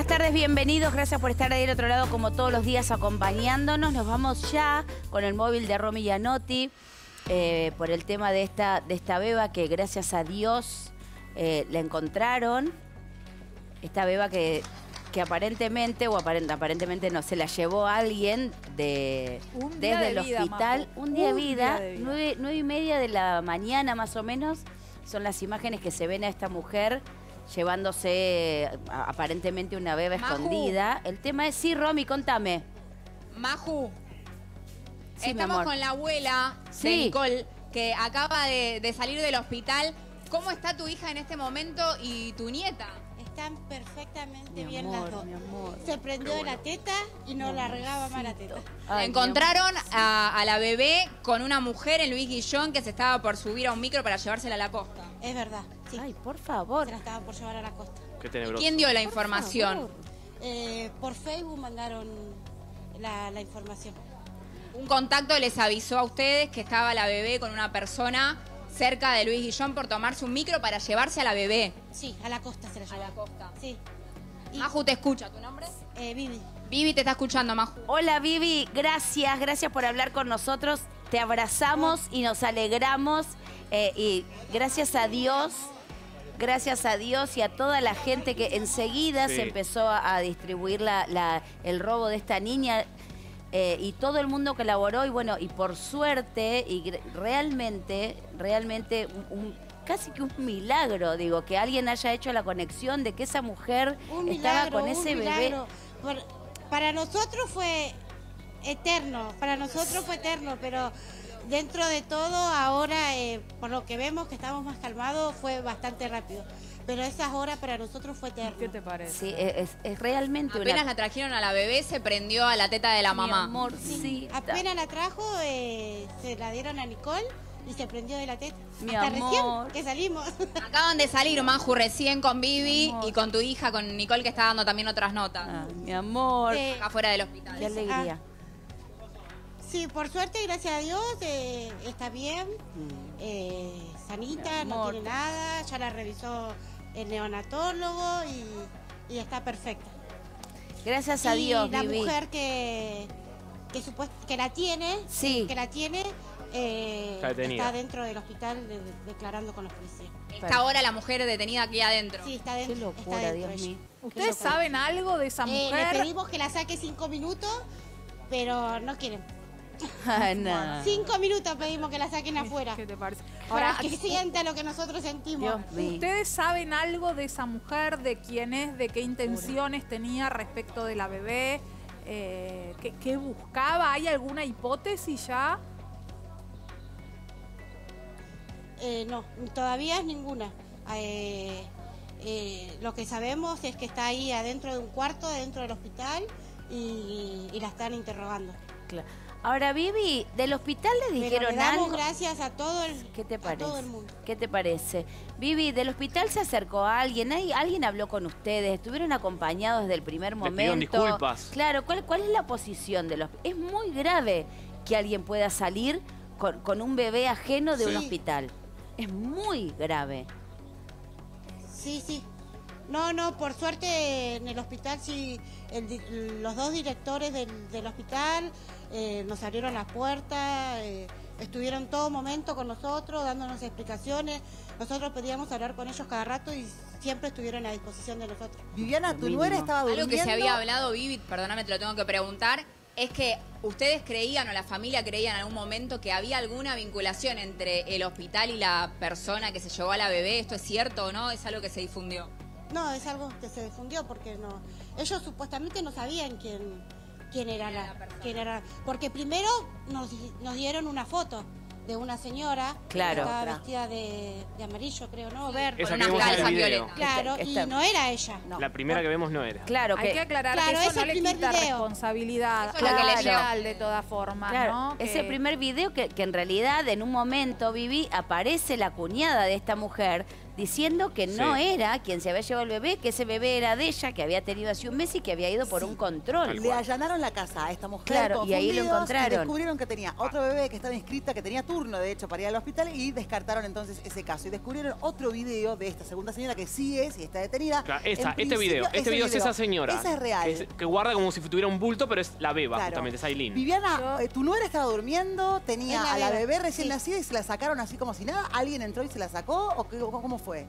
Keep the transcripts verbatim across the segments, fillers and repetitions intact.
buenas tardes, bienvenidos. Gracias por estar ahí del otro lado como todos los días acompañándonos. Nos vamos ya con el móvil de Romy Gianotti eh, por el tema de esta, de esta beba que gracias a Dios eh, la encontraron. Esta beba que, que aparentemente, o aparent, aparentemente no, se la llevó alguien de, Un día desde de el vida, hospital. Majo. Un día de Un vida, día de vida. Nueve, nueve y media de la mañana más o menos. Son las imágenes que se ven a esta mujer llevándose a, aparentemente una beba Maju. escondida. El tema es, sí, Romy, contame. Maju, Sí, mi estamos amor. con la abuela Sí. de Nicole, que acaba de, de salir del hospital. ¿Cómo está tu hija en este momento y tu nieta? Están perfectamente Mi bien amor, las dos. mi amor. Se prendió de la teta y no largaba más la teta. Ay, Encontraron a, a la bebé con una mujer en Luis Guillón que se estaba por subir a un micro para llevársela a la costa. Es verdad, sí. Ay, por favor. Se la estaban por llevar a la costa. Qué tenebroso. ¿Quién dio la Por información? favor. Eh, por Facebook mandaron la, la información. Un contacto les avisó a ustedes que estaba la bebé con una persona cerca de Luis Guillón por tomarse un micro para llevarse a la bebé Sí, a la costa se la a llevó. la costa. Sí. Y, Maju te escucha, ¿tu nombre? eh, Vivi. Vivi te está escuchando, Maju. Hola, Vivi. Gracias, gracias por hablar con nosotros. Te abrazamos y nos alegramos. Eh, y gracias a Dios, gracias a Dios y a toda la gente que enseguida Sí. se empezó a, a distribuir la, la- el robo de esta niña. Eh, y todo el mundo colaboró y bueno, y por suerte, y gr- realmente, realmente un, un- casi que un milagro, digo, que alguien haya hecho la conexión de que esa mujer Un estaba milagro, con un ese bebé. milagro. Por- para nosotros fue eterno, para nosotros fue eterno, pero dentro de todo ahora, eh, por lo que vemos que estamos más calmados, fue bastante rápido. Pero esas horas para nosotros fue eterno. ¿Qué te parece? Sí, es, es realmente Apenas una... la trajeron a la bebé, se prendió a la teta de la Mi mamá. amor, sí. Apenas la trajo, eh, se la dieron a Nicole y se prendió de la teta. Mi Hasta amor. recién que salimos. Acaban de salir, Maju, recién con Vivi Amor. y con tu hija, con Nicole, que está dando también otras notas. Ah, mi amor, Eh, Acá fuera del hospital. qué alegría. Sí, por suerte, gracias a Dios, eh, está bien, Mm. eh, sanita, Mi no amor. tiene nada, ya la revisó el neonatólogo y, y está perfecta. Gracias a y Dios, la Vivi. mujer que, que, supuest- que la tiene, Sí. que la tiene, eh, Está detenida. está dentro del hospital de- de- declarando con los policías. Está ahora la mujer detenida aquí adentro. Sí, está Qué dentro. locura, está dentro Dios ella. mío. ¿Ustedes Qué locura. saben algo de esa Eh, le mujer? pedimos que la saque cinco minutos, pero no quieren. Ay, no. Cinco minutos pedimos que la saquen afuera. ¿Qué te parece? Para Ahora, que sienta lo que nosotros sentimos. Dios mío. ¿ustedes saben algo de esa mujer? ¿De quién es? ¿De qué intenciones tenía respecto de la bebé? Eh, ¿qué, qué buscaba? ¿Hay alguna hipótesis ya? Eh, no, todavía es ninguna. Eh, eh, lo que sabemos es que está ahí adentro de un cuarto, dentro del hospital, y, y la están interrogando. Claro. Ahora, Vivi, del hospital le Pero dijeron le damos algo. gracias a todo el, ¿Qué te a parece? todo el mundo. ¿Qué te parece? Vivi, del hospital se acercó a alguien, ¿Hay- alguien habló con ustedes, estuvieron acompañados desde el primer momento. pidieron disculpas. Claro, ¿cuál, cuál es la posición de los? Es muy grave que alguien pueda salir con, con un bebé ajeno de un Sí. hospital. Es muy grave. Sí, sí. No, no, por suerte en el hospital sí, el di- los dos directores del, del hospital eh, nos abrieron las puertas, eh, estuvieron todo momento con nosotros, dándonos explicaciones. Nosotros pedíamos hablar con ellos cada rato y siempre estuvieron a disposición de nosotros. Viviana, Lo tu nuera mínimo. estaba durmiendo. Algo que se había hablado, Vivi, perdóname, te lo tengo que preguntar, es que ustedes creían o la familia creía en algún momento que había alguna vinculación entre el hospital y la persona que se llevó a la bebé. ¿Esto es cierto o no? ¿Es algo que se difundió? No, es algo que se difundió porque no, ellos supuestamente no sabían quién, quién era Quién era la, la persona. quién era, porque primero nos, nos dieron una foto de una señora Claro. que estaba Otra. vestida de, de amarillo, creo, ¿no? Verde. Esa Con que unas vemos en el calzas video. violetas. Claro, Esta- y esta- no era ella. No. La primera que vemos no era. Claro Hay que... que aclarar Claro, que eso es no el le primer quita video. responsabilidad Eso es lo que al leyó. hospital de todas formas, Claro, ¿no? ese Que- primer video que, que en realidad en un momento, Vivi, aparece la cuñada de esta mujer diciendo que no Sí. era quien se había llevado el bebé, que ese bebé era de ella, que había tenido hace un mes y que había ido por Sí. un control. Le allanaron la casa a esta mujer. Claro, y ahí lo confundidos, encontraron. Y descubrieron que tenía otro bebé que estaba inscrita, que tenía turno, de hecho, para ir al hospital, y descartaron entonces ese caso. Y descubrieron otro video de esta segunda señora que sí es y está detenida. Claro, En esta, este principio, video, este ese video es esa señora. Esa es real. Que, es- que guarda como si tuviera un bulto, pero es la beba, Claro. justamente, es Aileen. Viviana, eh, tu nuera estaba durmiendo, tenía Es la a la bebé, bebé recién sí. nacida y se la sacaron así como si nada. ¿Alguien entró y se la sacó o qué- cómo fue?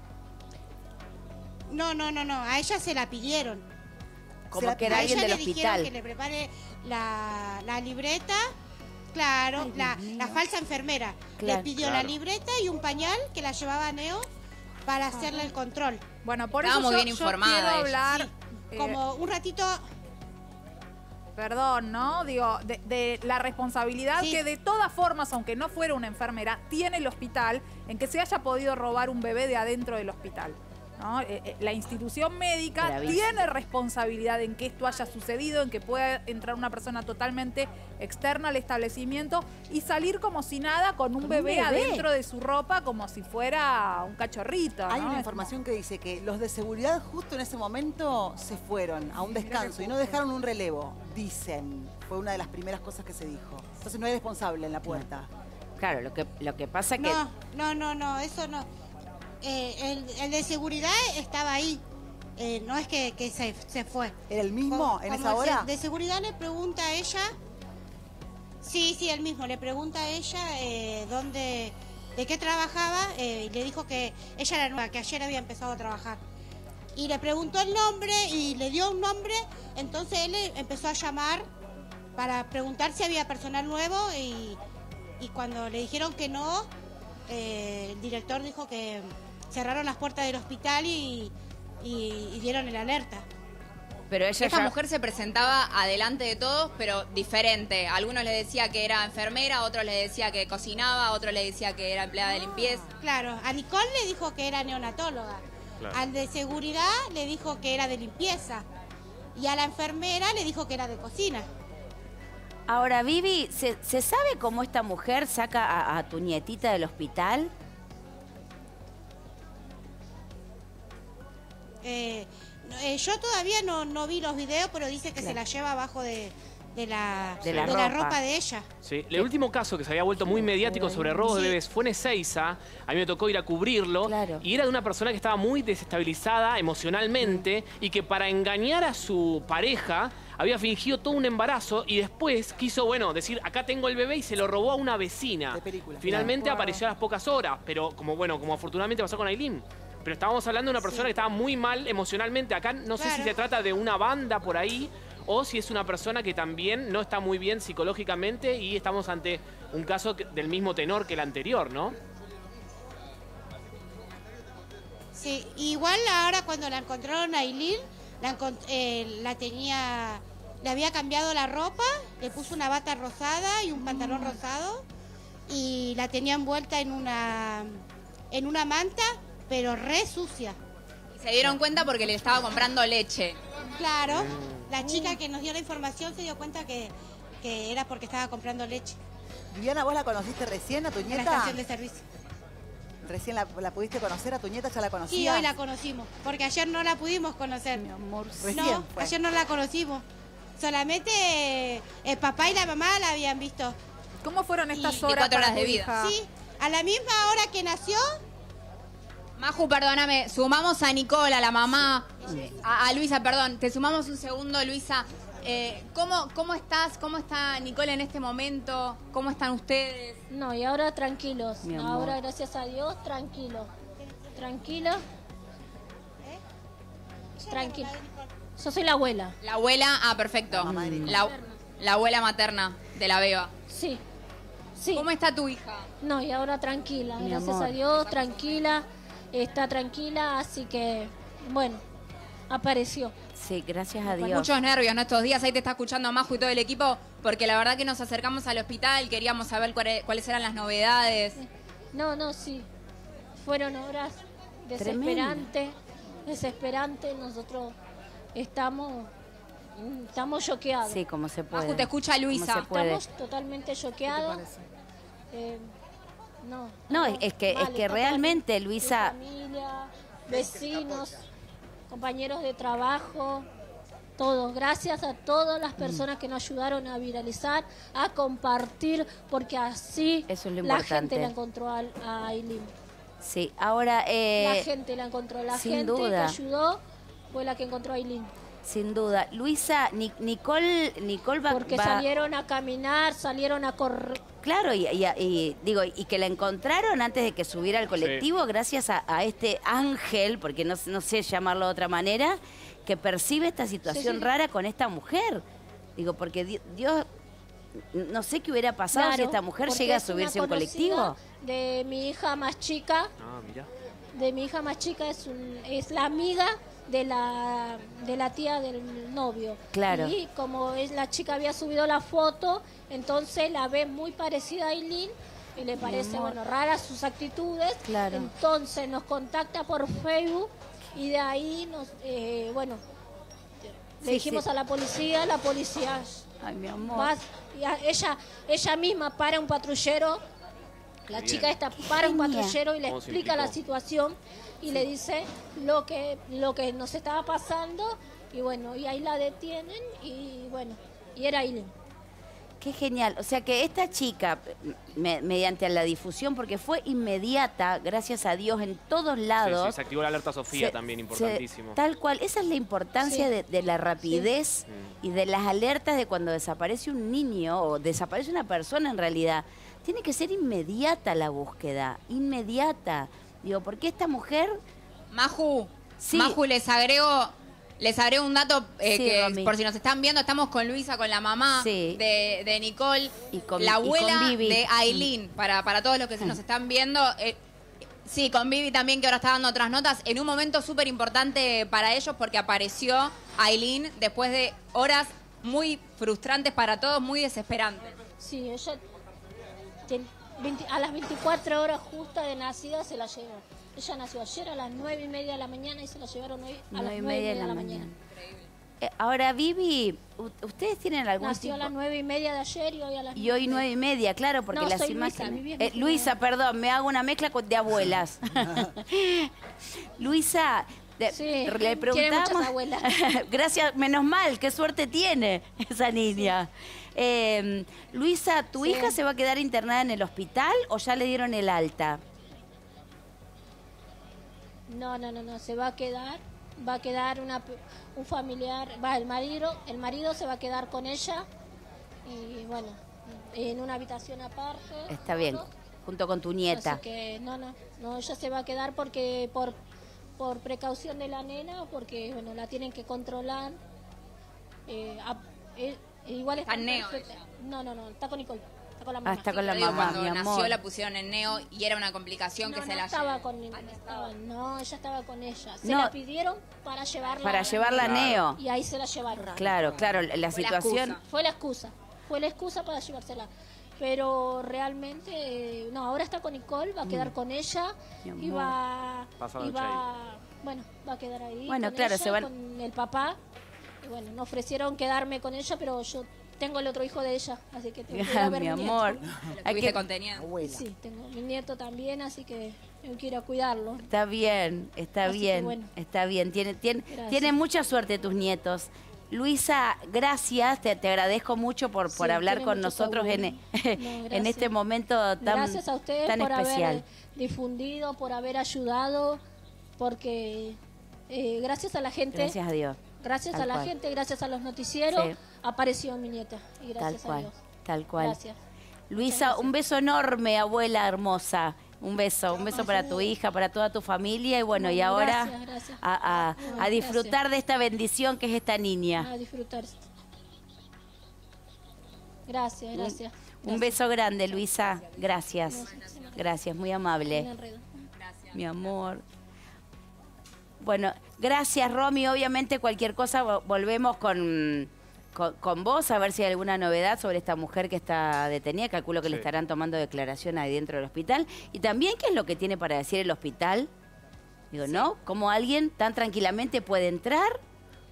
No, no, no, no. A ella se la pidieron. Como Se la- que era a alguien ella del le dijeron hospital. que le prepare la, la libreta. Claro, la, la falsa enfermera. Claro. Le pidió Claro. la libreta y un pañal que la llevaba a Neo para hacerle el control. Bueno, por Estaba eso muy yo, bien yo informada quiero ella. hablar... Sí, eh, como un ratito. Perdón, ¿no? Digo, de, de la responsabilidad Sí. que de todas formas, aunque no fuera una enfermera, tiene el hospital en que se haya podido robar un bebé de adentro del hospital, ¿no? Eh, eh, la institución médica Gravísimo. tiene responsabilidad en que esto haya sucedido, en que pueda entrar una persona totalmente externa al establecimiento y salir como si nada con un, Con un bebé, bebé. adentro de su ropa como si fuera un cachorrito. Hay ¿no? una Es información que dice que los de seguridad justo en ese momento se fueron a un descanso y no dejaron un relevo, dicen. Fue una de las primeras cosas que se dijo. Entonces no hay responsable en la puerta. Claro, lo que, lo que pasa que... No, no, no, no, eso no. Eh, el, el de seguridad estaba ahí. Eh, no es que, que se, se fue. ¿Era el mismo Como- en como esa el hora? De seguridad le pregunta a ella. Sí, sí, el mismo. Le pregunta a ella eh, dónde, de qué trabajaba. eh, y le dijo que ella era nueva, que ayer había empezado a trabajar. Y le preguntó el nombre y le dio un nombre. Entonces él le empezó a llamar para preguntar si había personal nuevo. Y, y cuando le dijeron que no, eh, el director dijo que cerraron las puertas del hospital y, y- y dieron el alerta. Pero ella Esta ya... mujer se presentaba adelante de todos, pero diferente. A algunos les decía que era enfermera, a otros les decía que cocinaba, a otros les decía que era empleada de limpieza. Claro, a Nicole le dijo que era neonatóloga. Claro. Al de seguridad le dijo que era de limpieza. Y a la enfermera le dijo que era de cocina. Ahora, Vivi, ¿se, se sabe cómo esta mujer saca a, a tu nietita del hospital? Eh, no, eh, yo todavía no, no vi los videos, pero dice que se la lleva abajo de, de la, De la la ropa. ropa de ella. Sí, el último caso que se había vuelto muy mediático sobre robos de Sí. bebés fue en Ezeiza. A mí me tocó ir a cubrirlo. Claro. Y era de una persona que estaba muy desestabilizada emocionalmente y que para engañar a su pareja había fingido todo un embarazo y después quiso, bueno, decir, acá tengo el bebé y se lo robó a una vecina. De película. Finalmente Wow. apareció a las pocas horas, pero como, bueno, como afortunadamente pasó con Aileen. Pero estábamos hablando de una persona que estaba muy mal emocionalmente. Acá no sé si Claro. se trata de una banda por ahí o si es una persona que también no está muy bien psicológicamente y estamos ante un caso que- del mismo tenor que el anterior, ¿no? Sí, igual ahora cuando la encontraron a Aileen, la, encont- eh, la tenía, le había cambiado la ropa, le puso una bata rosada y un pantalón rosado y la tenía envuelta en una, en una manta, pero re sucia. Y se dieron cuenta porque le estaba comprando leche. Claro, la chica que nos dio la información se dio cuenta que, que era porque estaba comprando leche Viviana, ¿vos la conociste recién a tu en la nieta? estación de servicio. ¿Recién la, la pudiste conocer a tu nieta? ¿Ya la Sí, conocías? hoy la conocimos, porque ayer no la pudimos conocer. Mi amor, Recién No, fue. ayer no la conocimos. Solamente eh, el papá y la mamá la habían visto. ¿Cómo fueron estas Y horas veinticuatro para horas de tu vida. hija? Sí, a la misma hora que nació, Maju, perdóname, sumamos a Nicola, la mamá, a, a Luisa, perdón, te sumamos un segundo, Luisa. Eh, ¿cómo, ¿Cómo estás? ¿Cómo está Nicola en este momento? ¿Cómo están ustedes? No, y ahora tranquilos. Mi amor. Ahora, gracias a Dios, tranquilos. Tranquilo. Tranquilo. Yo soy la abuela. La abuela, ah, perfecto. Mamá de Nicola. La, la abuela materna de la beba. Sí. Sí. ¿Cómo está tu hija? No, y ahora tranquila. Mi Gracias amor. a Dios, tranquila. Está tranquila, así que, bueno, apareció. Sí, gracias a Dios. Muchos nervios, ¿no? Estos días ahí te está escuchando Maju y todo el equipo, porque la verdad que nos acercamos al hospital, queríamos saber cuáles, cuáles eran las novedades. No, no, sí. Fueron horas desesperantes. Desesperantes. Nosotros estamos, estamos choqueados. Sí, como se puede. Maju, te escucha Como Luisa. se puede. Estamos totalmente choqueados. Eh, no, No, estamos es que, es mal, que está realmente, toda mi- Luisa, mi vecinos, compañeros de trabajo, todos. Gracias a todas las personas que nos ayudaron a viralizar, a compartir, porque así Eso es lo la importante. gente la encontró a a Ailín. Sí, ahora... eh, La gente la encontró, la sin gente duda. que ayudó fue la que encontró a Ailín. Sin duda. Luisa, Ni- Nicole, Nicole va... Porque va- salieron a caminar, salieron a correr. Claro, y, y- y digo, y que la encontraron antes de que subiera al colectivo gracias a, a este ángel, porque no, no sé llamarlo de otra manera, que percibe esta situación Sí, sí. rara con esta mujer. Digo, porque di- Dios, no sé qué hubiera pasado si Claro, esta mujer porque llega a es una subirse a un colectivo. conocida De mi hija más chica, Ah, mira. de mi hija más chica es, un- es la amiga de la de la tía del novio. Claro. Y como es la chica había subido la foto, entonces la ve muy parecida a Ailín y le parece amor. bueno raras sus actitudes. Claro. Entonces nos contacta por Facebook y de ahí nos eh, bueno le Sí, dijimos sí. a la policía, la policía Ay, mi amor. va- y a- ella ella misma para un patrullero. La Qué chica bien. esta para un Genia. patrullero y le ¿Cómo se explica la implicó? situación y le dice lo que lo que nos estaba pasando y bueno, y ahí la detienen y bueno, y era Ailín. Qué genial. O sea que esta chica, me- mediante la difusión, porque fue inmediata, gracias a Dios, en todos Sí, lados. sí, se activó la alerta Sofía se- también, se- importantísimo. tal cual. Esa es la importancia Sí. de, de la rapidez y de las alertas de cuando desaparece un niño o desaparece una persona en realidad. Tiene que ser inmediata la búsqueda, inmediata. Digo, porque esta mujer... Maju, Sí. Maju, les agrego, les agrego un dato eh, Sí, que Romy. por si nos están viendo, estamos con Luisa, con la mamá Sí. de, de Nicole, Y con- la y con abuela Vivi. de Ailín, para, para todos los que se nos están viendo. eh, sí, con Vivi también, que ahora está dando otras notas, en un momento súper importante para ellos porque apareció Ailín después de horas muy frustrantes para todos, muy desesperantes. Sí, ella ten- veinte a las veinticuatro horas justas de nacida se la llevó. Ella nació ayer a las nueve y media de la mañana y se la llevaron hoy a Nueve las y nueve media de la mañana. Eh, ahora, Vivi, u- ¿ustedes tienen algún Nació tipo...? a las nueve y media de ayer y hoy a las Y hoy nueve y media, claro, porque No, las soy Luisa, imágenes... Vivi es Eh, mi Luisa, cuñada. perdón, me hago una mezcla con- de abuelas. Luisa, de- Sí, le tiene preguntamos... muchas abuelas. Gracias, menos mal, qué suerte tiene esa niña. Eh, Luisa, ¿tu Sí. hija se va a quedar internada en el hospital o ya le dieron el alta? No, no, no, no, se va a quedar, va a quedar una, p- un familiar, va, el marido, el marido se va a quedar con ella y bueno, en una habitación aparte. Está bien, todo. junto con tu nieta. Así que no, no, no, ella se va a quedar porque por por precaución de la nena, porque bueno, la tienen que controlar. Eh, a- eh, igual está Está en neo perfecta. ella. No, no, no, está con Nicole, está con la mamá. Ah, está con la Pero digo, mamá, cuando mi nació amor. la pusieron en neo y era una complicación No, que no se la estaba lleve. con Nicole, estaba- no, ella estaba con ella. Se No. la pidieron para llevarla Para a- llevarla a Neo. y ahí se la llevaron. Claro, claro, la Fue la situación... excusa. Fue la excusa, fue la excusa para llevársela. Pero realmente, eh, no, ahora está con Nicole, va a quedar con ella Mm. Mi y va, Pasa la y noche va, bueno, va a quedar ahí. Bueno, con claro, ella, se van- con el papá. Y bueno, me ofrecieron quedarme con ella, pero yo tengo el otro hijo de ella, así que tengo que ir a Ah, ver mi nieto. amor. Lo Hay tuviste que- contenido. Abuela. Sí, tengo mi nieto también, así que tengo que ir a cuidarlo. Está bien, está Así que bien, bueno. está bien. Tiene, tiene, Gracias. tienen mucha suerte tus nietos. Luisa, gracias, te, te agradezco mucho por, por Sí, hablar tiene con mucho nosotros en, favor. No, en gracias. este momento tan, Gracias a ustedes tan por especial. haber difundido, por haber ayudado, porque eh, gracias a la gente, Gracias a Dios. gracias Tal a la cual. gente, gracias a los noticieros, Sí. apareció mi nieta. Y Tal gracias a cual, Dios. tal cual. Gracias. Luisa, Muchas un beso enorme, abuela hermosa. Un beso, un beso para tu hija, para toda tu familia y bueno, No, y ahora gracias, gracias. a, a- Bueno, a disfrutar gracias. de esta bendición que es esta niña. A disfrutar. Gracias, gracias. Un beso grande, Luisa. Gracias. Gracias, muy amable. Un enredo. Mi amor. Bueno, gracias, Romy. Obviamente, cualquier cosa, vo- volvemos con, con, con vos a ver si hay alguna novedad sobre esta mujer que está detenida. Calculo que le Sí. estarán tomando declaración ahí dentro del hospital. Y también, ¿qué es lo que tiene para decir el hospital? Digo, ¿no? ¿Cómo alguien tan tranquilamente puede entrar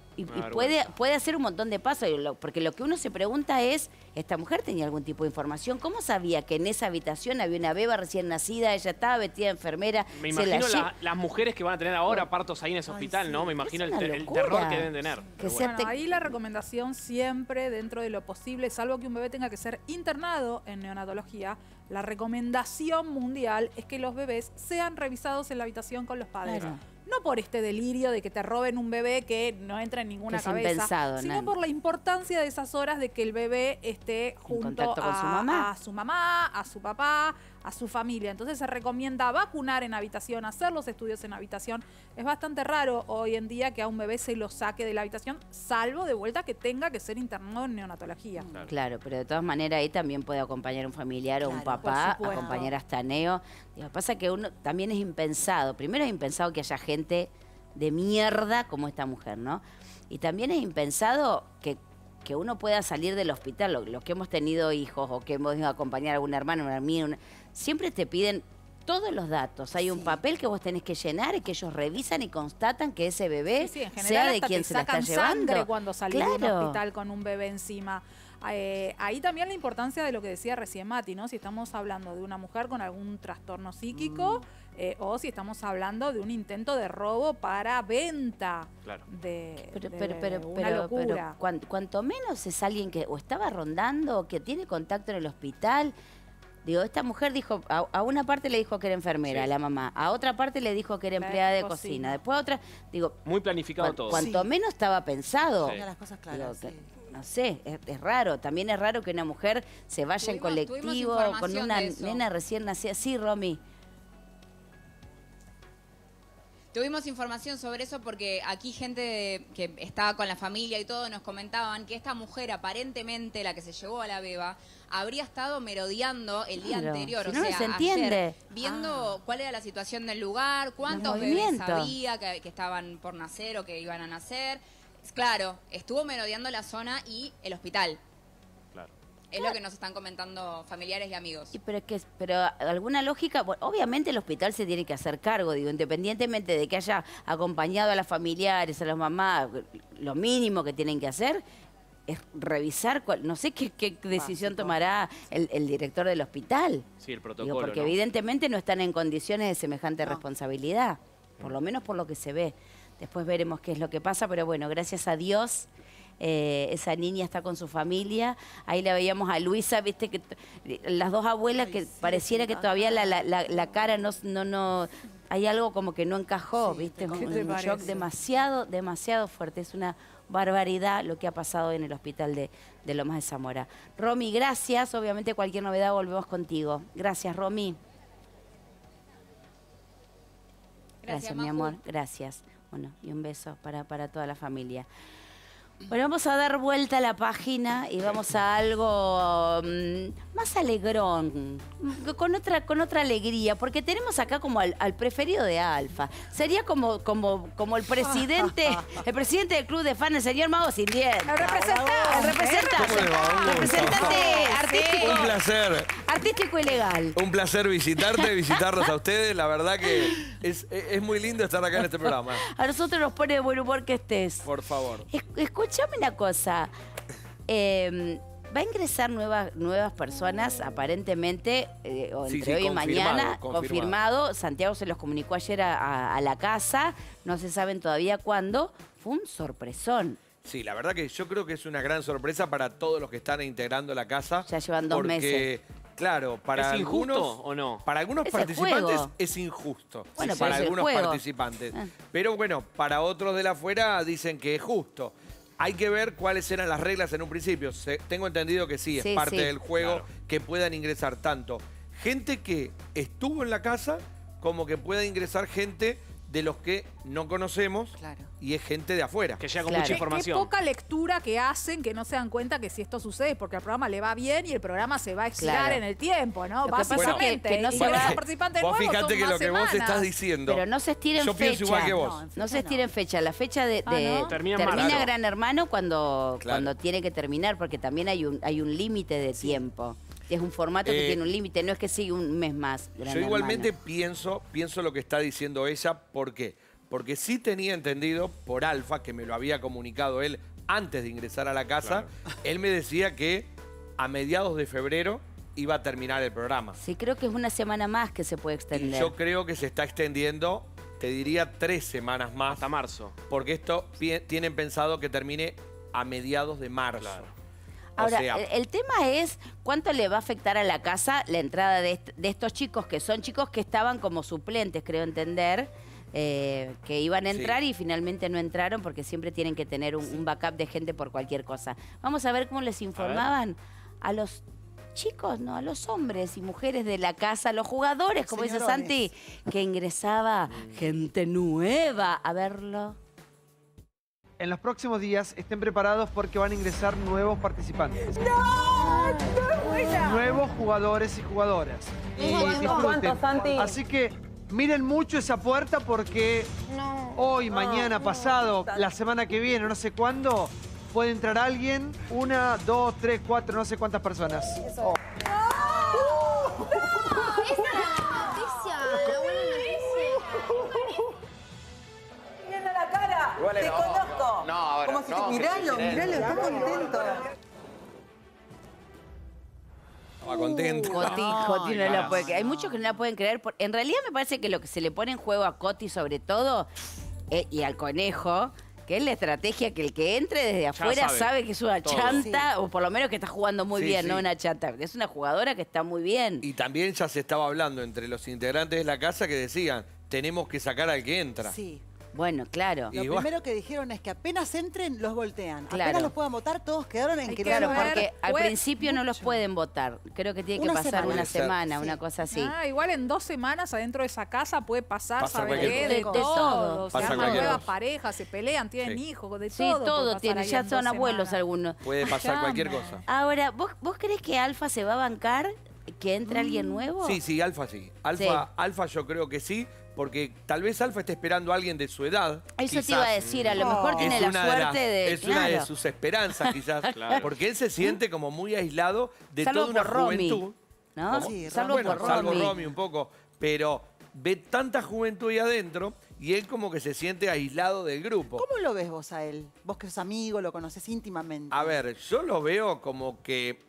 Y, Una y vergüenza. puede, puede hacer un montón de pasos, y lo- porque lo que uno se pregunta es, ¿esta mujer tenía algún tipo de información? ¿Cómo sabía que en esa habitación había una beba recién nacida, ella estaba vestida de enfermera? Me se la imagino lle- la- las mujeres que van a tener ahora partos ahí en ese hospital, ¿no? Me imagino el, una te- el locura. terror que deben tener. Que Pero sea- bueno. Bueno, ahí la recomendación siempre, dentro de lo posible, salvo que un bebé tenga que ser internado en neonatología, la recomendación mundial es que los bebés sean revisados en la habitación con los padres. Claro. No por este delirio de que te roben un bebé que no entra en ninguna Que es cabeza, impensado, sino Nan. por la importancia de esas horas de que el bebé esté junto contacto con a, su mamá. a su mamá, a su papá, a su familia. Entonces se recomienda vacunar en habitación, hacer los estudios en habitación. Es bastante raro hoy en día que a un bebé se lo saque de la habitación, salvo de vuelta que tenga que ser internado en neonatología. Claro, pero de todas maneras ahí también puede acompañar un familiar o un Claro, papá, por supuesto. acompañar hasta Neo. Lo que pasa es que uno también es impensado. Primero es impensado que haya gente de mierda como esta mujer, ¿no? Y también es impensado que, que uno pueda salir del hospital, los, los que hemos tenido hijos o que hemos ido a acompañar a algún hermano, una hermana, una- siempre te piden todos los datos. Hay un Sí. papel que vos tenés que llenar y que ellos revisan y constatan que ese bebé Sí, sí, en general sea de hasta quien te se la está sacan sangre llevando. cuando salís de un Claro. hospital con un bebé encima. Eh, ahí también la importancia de lo que decía recién Mati, ¿no? Si estamos hablando de una mujer con algún trastorno psíquico eh, o si estamos hablando de un intento de robo para venta Claro. de, Pero, de pero, pero, una pero, locura. pero cuan- cuanto menos es alguien que o estaba rondando o que tiene contacto en el hospital. Digo, esta mujer dijo, a, a una parte le dijo que era enfermera, Sí. la mamá, a otra parte le dijo que era De empleada de cocina. cocina, después a otra, digo, Muy planificado cuan- todo. cuanto Sí. menos estaba pensado. Sí. Una de las cosas Digo, claras. que- sí. no sé, es, es raro. También es raro que una mujer se vaya en Tuvimos- tuvimos colectivo con información una de eso. nena recién nacida. Sí, Romy. Tuvimos información sobre eso porque aquí gente que estaba con la familia y todo nos comentaban que esta mujer, aparentemente la que se llevó a la beba, habría estado merodeando el día Claro, anterior, si o no, no sea, se entiende. ayer, viendo cuál era la situación del lugar, cuántos bebés movimientos. había que, que estaban por nacer o que iban a nacer. Claro, estuvo merodeando la zona y el hospital. Claro. Es lo que nos están comentando familiares y amigos. Y pero es que, pero alguna lógica, bueno, obviamente el hospital se tiene que hacer cargo, digo, independientemente de que haya acompañado a las familiares, a las mamás, lo mínimo que tienen que hacer es revisar, cuál- no sé qué, qué decisión Básico. tomará el, el director del hospital. Sí, el Digo, protocolo, porque ¿no? evidentemente no están en condiciones de semejante No. responsabilidad, por lo menos por lo que se ve. Después veremos qué es lo que pasa, pero bueno, gracias a Dios. Eh, esa niña está con su familia. Ahí la veíamos a Luisa, viste que t- las dos abuelas Ay, que sí, pareciera que sí, todavía la, ajá. la, la, la cara no, no, no, hay algo como que no encajó, Sí, viste, te un, ¿Qué te un shock parece? demasiado, demasiado fuerte. Es una barbaridad lo que ha pasado en el hospital de, de Lomas de Zamora. Romy, gracias. Obviamente cualquier novedad volvemos contigo. Gracias, Romy. Gracias, mi Maju. amor. Gracias. Bueno, y un beso para, para toda la familia. Bueno, vamos a dar vuelta a la página y vamos a algo mm, más alegrón, mm, con otra, con otra alegría, porque tenemos acá como al, al preferido de Alfa. Sería como, como, como el presidente, el presidente del club de fans, el señor Mago Sin Dientes. El representante. El representante, ¿Cómo le va? Un gusto. representante artístico, Un placer, artístico y legal. un placer visitarte, visitarlos a ustedes. La verdad que es, es muy lindo estar acá en este programa. A nosotros nos pone de buen humor que estés. Por favor. Es- Escúchame una cosa. Eh, va a ingresar nuevas, nuevas personas, aparentemente, eh, o Sí, entre sí, hoy y confirmado, mañana, confirmado. confirmado. Santiago se los comunicó ayer a, a- a la casa. No se saben todavía cuándo. Fue un sorpresón. Sí, la verdad que yo creo que es una gran sorpresa para todos los que están integrando la casa. Ya llevan dos porque, meses. Claro, para ¿Es injusto algunos, o no? Para algunos Es el participantes juego. es injusto. Bueno, Sí, pero para es el algunos juego. participantes. Ah. Pero bueno, para otros de la afuera dicen que es justo. Hay que ver cuáles eran las reglas en un principio. Se- tengo entendido que sí, es Sí, parte sí. del juego Claro. que puedan ingresar tanto gente que estuvo en la casa como que pueda ingresar gente de los que no conocemos Claro. y es gente de afuera. Que llega con Claro. mucha Qué, qué información. poca lectura que hacen, que no se dan cuenta que si esto sucede es porque al programa le va bien y el programa se va a estirar Claro. en el tiempo, ¿no? Lo que pasa Básicamente. es que- que no y se que va- los participantes Vos nuevos fíjate son que más lo que vos semanas. estás diciendo. Pero no se estiren Yo fecha. pienso igual que vos. No, en No fecha se estiren fecha. La fecha de, Ah, de- ¿no? Termina en marzo. Claro. Gran Hermano cuando, Claro. cuando tiene que terminar, porque también hay un, hay un límite de tiempo. Es un formato que Eh, tiene un límite, no es que sigue un mes más. Gran Yo igualmente Hermano. pienso, pienso lo que está diciendo ella. ¿Por qué? porque sí tenía entendido por Alfa, que me lo había comunicado él antes de ingresar a la casa, claro. Él me decía que a mediados de febrero iba a terminar el programa. Sí, creo que es una semana más que se puede extender. Y yo creo que se está extendiendo, te diría, tres semanas más. Hasta marzo. Porque esto tienen pensado que termine a mediados de marzo. Claro. Ahora, o sea, el, el tema es cuánto le va a afectar a la casa la entrada de, est de estos chicos, que son chicos que estaban como suplentes, creo entender, eh, que iban a entrar, sí. Y finalmente no entraron porque siempre tienen que tener un, un backup de gente por cualquier cosa. Vamos a ver cómo les informaban a, a los chicos, no, a los hombres y mujeres de la casa, a los jugadores, como dice Santi, que ingresaba gente nueva a verlo. En los próximos días estén preparados porque van a ingresar nuevos participantes. ¡No! ¡No! Nuevos jugadores y jugadoras. Y disfruten. Así que miren mucho esa puerta porque no, hoy, no, mañana, no, pasado, no, la semana que viene, no sé cuándo, puede entrar alguien, una, dos, tres, cuatro, no sé cuántas personas. Eso. Oh. ¡No! ¡No! ¡Esa es la noticia! ¡La buena noticia! Viendo la cara, Igual te no, conozco. No, ahora Como si no. te... Miralo, miralo, está contento. Estaba contento. Coti, Coti no la puede creer. Hay muchos que no la pueden creer. En realidad me parece que lo que se le pone en juego a Coti sobre todo, eh, y al conejo, que es la estrategia que el que entre desde afuera sabe, sabe que es una todo. chanta, sí. O por lo menos que está jugando muy sí, bien, sí. no una chanta. Es una jugadora que está muy bien. Y también ya se estaba hablando entre los integrantes de la casa que decían, tenemos que sacar al que entra. Sí. Bueno, claro. Lo Igual. primero que dijeron es que apenas entren, los voltean. Claro. Apenas los puedan votar, todos quedaron en que Claro, no porque al principio mucho. no los pueden votar. Creo que tiene que una pasar semana. una semana, Sí. una cosa así. Ah, igual en dos semanas adentro de esa casa puede pasar, Pasa ¿sabe cualquier qué? cosa. De todo. Se Pasa arman cualquier nuevas cosa. parejas, se pelean, tienen Sí. hijos, de Sí, todo. puede todo pasar tiene, ahí ya en son dos abuelos semanas. algunos. Puede pasar cualquier cosa. Ahora, ¿vos, ¿vos crees que Alfa se va a bancar que entre alguien nuevo? Sí, sí, Alfa sí. Alfa, Sí. Alfa yo creo que sí, porque tal vez Alfa esté esperando a alguien de su edad. Eso quizás. te iba a decir, a lo mejor Oh. tiene Es la una de suerte las- de... Es una de claro. sus esperanzas, quizás. Claro. Porque él se siente como muy aislado de Salvo toda una por Romy, juventud. ¿no? ¿Cómo? Sí, salvo bueno, por salvo Romy. Romy un poco. Pero ve tanta juventud ahí adentro y él como que se siente aislado del grupo. ¿Cómo lo ves vos a él? Vos que sos amigo, lo conoces íntimamente. A ver, yo lo veo como que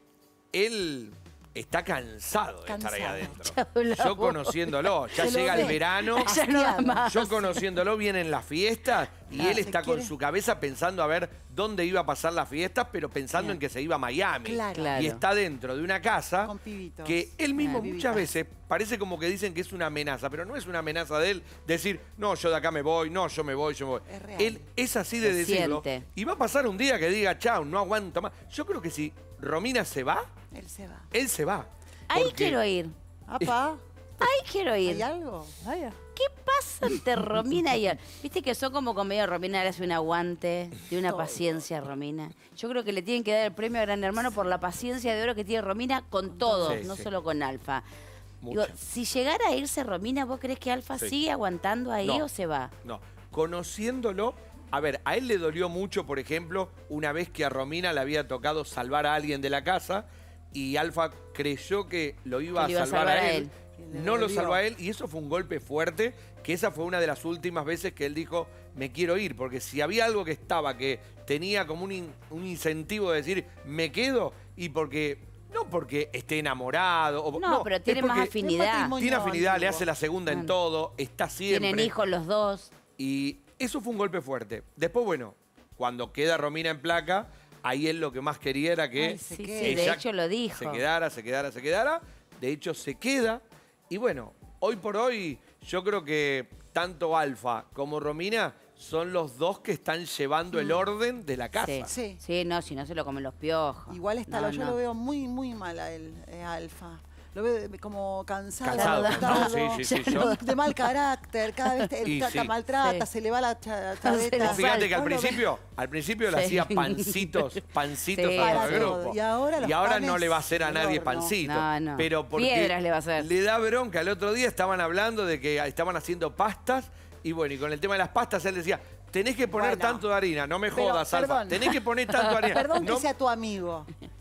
él está cansado de Cansado. estar ahí adentro. Chau, la Yo voz. conociéndolo, ya Se lo llega ve. el verano. Ya no da más. Yo conociéndolo vienen las fiestas y Ah, él se está quiere- con su cabeza pensando a ver dónde iba a pasar las fiestas, pero pensando Bien. en que se iba a Miami. Claro. Claro. Y está dentro de una casa Con pibitos. que él mismo Ah, muchas pibitas. veces parece como que dicen que es una amenaza, pero no es una amenaza de él decir, no, yo de acá me voy, no, yo me voy, yo me voy. Es real. Él es así de Se decirlo. siente. Y va a pasar un día que diga, chao, no aguanto más. Yo creo que si Romina se va, Él se va. él se va. Ahí Porque- quiero ir. Apa, Ahí quiero ir. ¿hay algo? Vaya. ¿Qué pasa entre Romina y él? Viste que son como comedia. Romina le hace un aguante, de una Todo. paciencia a Romina. Yo creo que le tienen que dar el premio a Gran Hermano por la paciencia de oro que tiene Romina con todos, Sí, no sí. solo con Alfa. Mucho. Digo, si llegara a irse Romina, ¿vos crees que Alfa Sí. sigue aguantando ahí No. o se va? No, conociéndolo, a ver, a él le dolió mucho, por ejemplo, una vez que a Romina le había tocado salvar a alguien de la casa y Alfa creyó que lo iba, Que lo a, salvar a él. Y le No lo dolió. salvó a él y eso fue un golpe fuerte, que esa fue una de las últimas veces que él dijo, me quiero ir, porque si había algo que estaba, que tenía como un, in- un incentivo de decir, me quedo, y porque, no porque esté enamorado, o, No, pero es tiene más porque afinidad. matrimonio Tiene afinidad, le antiguo. hace la segunda en Claro. todo, está siempre. Tienen hijos los dos. Y eso fue un golpe fuerte. Después, bueno, cuando queda Romina en placa, ahí él lo que más quería era que Ay, se Sí, queda. sí, de ella hecho lo dijo. se quedara, se quedara, se quedara. De hecho, se queda. Y bueno, hoy por hoy, yo creo que tanto Alfa como Romina son los dos que están llevando el orden de la casa. Sí. Sí. Sí, no, si no se lo comen los piojos. Igual está, No, lo- yo no. lo veo muy, muy mal a él, eh, a Alfa. Lo veo de- como cansado, Cansado, agotado, no, sí, sí, sí, yo- de mal carácter, cada vez te, Y él trata, sí. maltrata, Sí. se le va la cha- Se chaveta. le Vos fíjate que al Vos lo ves- principio, al principio le Sí. hacía pancitos, pancitos Sí, a todo para el todo. grupo. Y ahora los no panes le va a hacer a del nadie horno. pancito. No, no. Pero porque Piedras le va a hacer. le da bronca. El otro día estaban hablando de que estaban haciendo pastas y bueno, y con el tema de las pastas él decía, tenés que poner Bueno. tanto de harina, no me Pero, jodas, Alfa. perdón. Tenés que poner tanto de harina. Perdón No- que sea tu amigo.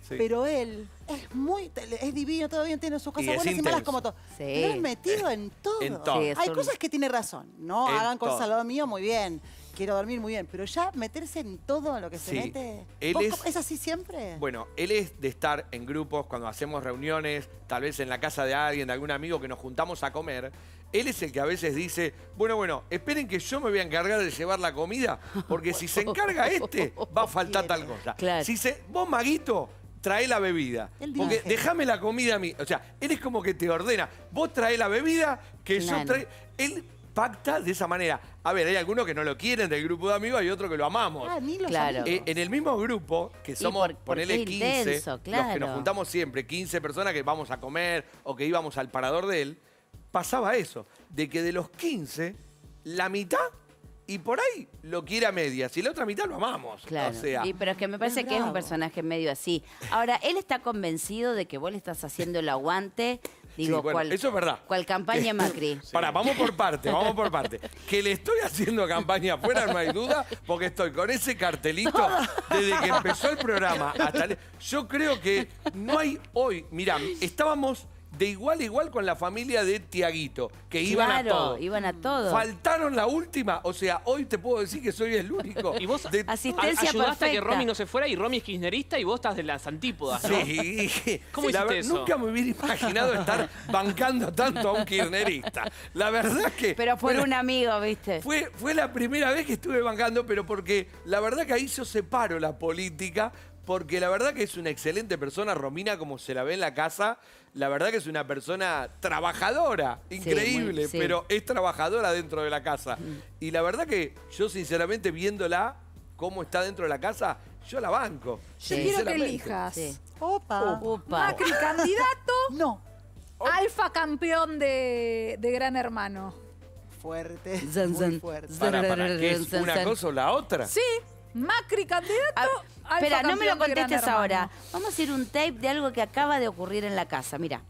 Sí. Pero él es muy, es divino, todo bien, tiene sus cosas buenas y malas como todo. Sí. Pero es metido en todo. En todo. Sí, Hay un... cosas que tiene razón, ¿no? En Hagan cosas todo. al lado mío, muy bien. Quiero dormir muy bien. Pero ya meterse en todo lo que se Sí. mete. Él ¿Vos es- cómo- ¿Es así siempre? Bueno, él es de estar en grupos, cuando hacemos reuniones, tal vez en la casa de alguien, de algún amigo que nos juntamos a comer. Él es el que a veces dice, bueno, bueno, esperen que yo me voy a encargar de llevar la comida, porque si se encarga este, va a faltar tal cosa. Claro. Si se, vos, Maguito, trae la bebida. Él Porque dice. déjame la comida a mí. O sea, él es como que te ordena, vos trae la bebida, que yo Claro. trae... Él pacta de esa manera. A ver, hay algunos que no lo quieren del grupo de amigos, hay otros que lo amamos. Ah, ni los Claro. amigos. Eh, en el mismo grupo, que somos, por- ponele porque es quince, intenso, los que claro. nos juntamos siempre, quince personas que vamos a comer o que íbamos al parador de él, pasaba eso, de que de los quince, la mitad, y por ahí lo quiere a medias, y la otra mitad lo amamos. Claro. O sea, Y, pero es que me parece que es un bravo. personaje medio así. Ahora, él está convencido de que vos le estás haciendo el aguante. Digo, sí, bueno, cual, eso es verdad. cual campaña Que- Macri. Pará, vamos por parte, vamos por parte. Que le estoy haciendo campaña afuera, no hay duda, porque estoy con ese cartelito desde que empezó el programa hasta... el- Yo creo que no hay hoy... Mirá, estábamos de igual a igual con la familia de Tiaguito, que iban Claro, a todo. iban a todo. Faltaron la última, o sea, hoy te puedo decir que soy el único. Y vos de- Asistencia ayudaste a que perfecta. Romy no se fuera y Romy es kirchnerista y vos estás de las antípodas, ¿no? Sí. ¿Cómo La hiciste ver- eso? Nunca me hubiera imaginado estar bancando tanto a un kirchnerista. La verdad es que... Pero por fue- un amigo, ¿viste? Fue, fue la primera vez que estuve bancando, pero porque la verdad que ahí yo separo la política, porque la verdad que es una excelente persona, Romina, como se la ve en la casa, la verdad que es una persona trabajadora, increíble, muy- sí. pero es trabajadora dentro de la casa. Y la verdad que yo sinceramente viéndola, cómo está dentro de la casa, yo la banco. Yo Sí. quiero que sinceramente. elijas. Sí. Opa. Upa. Macri candidato, No. alfa campeón de, de Gran Hermano. Fuerte. Zan, Muy zan. fuerte. Para, para, ¿qué es Zan, una zan. cosa o la otra? Sí, Macri candidato, Ah, alfa espera, no me lo campeón de Gran contestes Hermano. ahora. Vamos a hacer un tape de algo que acaba de ocurrir en la casa. Mira.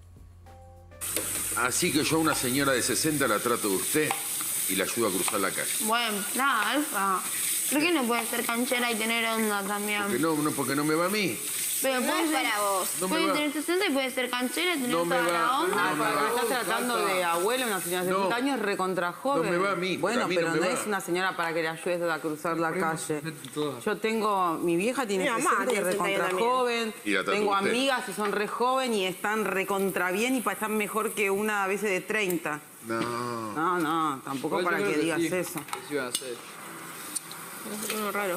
Así que yo a una señora de sesenta la trato de usted y la ayudo a cruzar la calle. Bueno, la Alfa. ¿Por qué no puede ser canchera y tener onda también? Porque no, no, porque no me va a mí. Pero No puede es ser, para vos. No me puede va. tener sesenta y puede ser canchera y tener No me toda va, la onda. no me va. Me estás tratando Basta. de abuela, una señora de No. sesenta años recontra joven. No me va a mí, Bueno, a mí pero no no, me va. es una señora para que le ayudes a cruzar la calle. Yo tengo, mi vieja tiene Mi mamá sesenta y es tiene sesenta recontra también. joven. Y la trató Tengo usted. amigas que son re joven y están recontra bien y pa- están mejor que una a veces de treinta. No. No, no, tampoco para que digas eso. Es algo raro.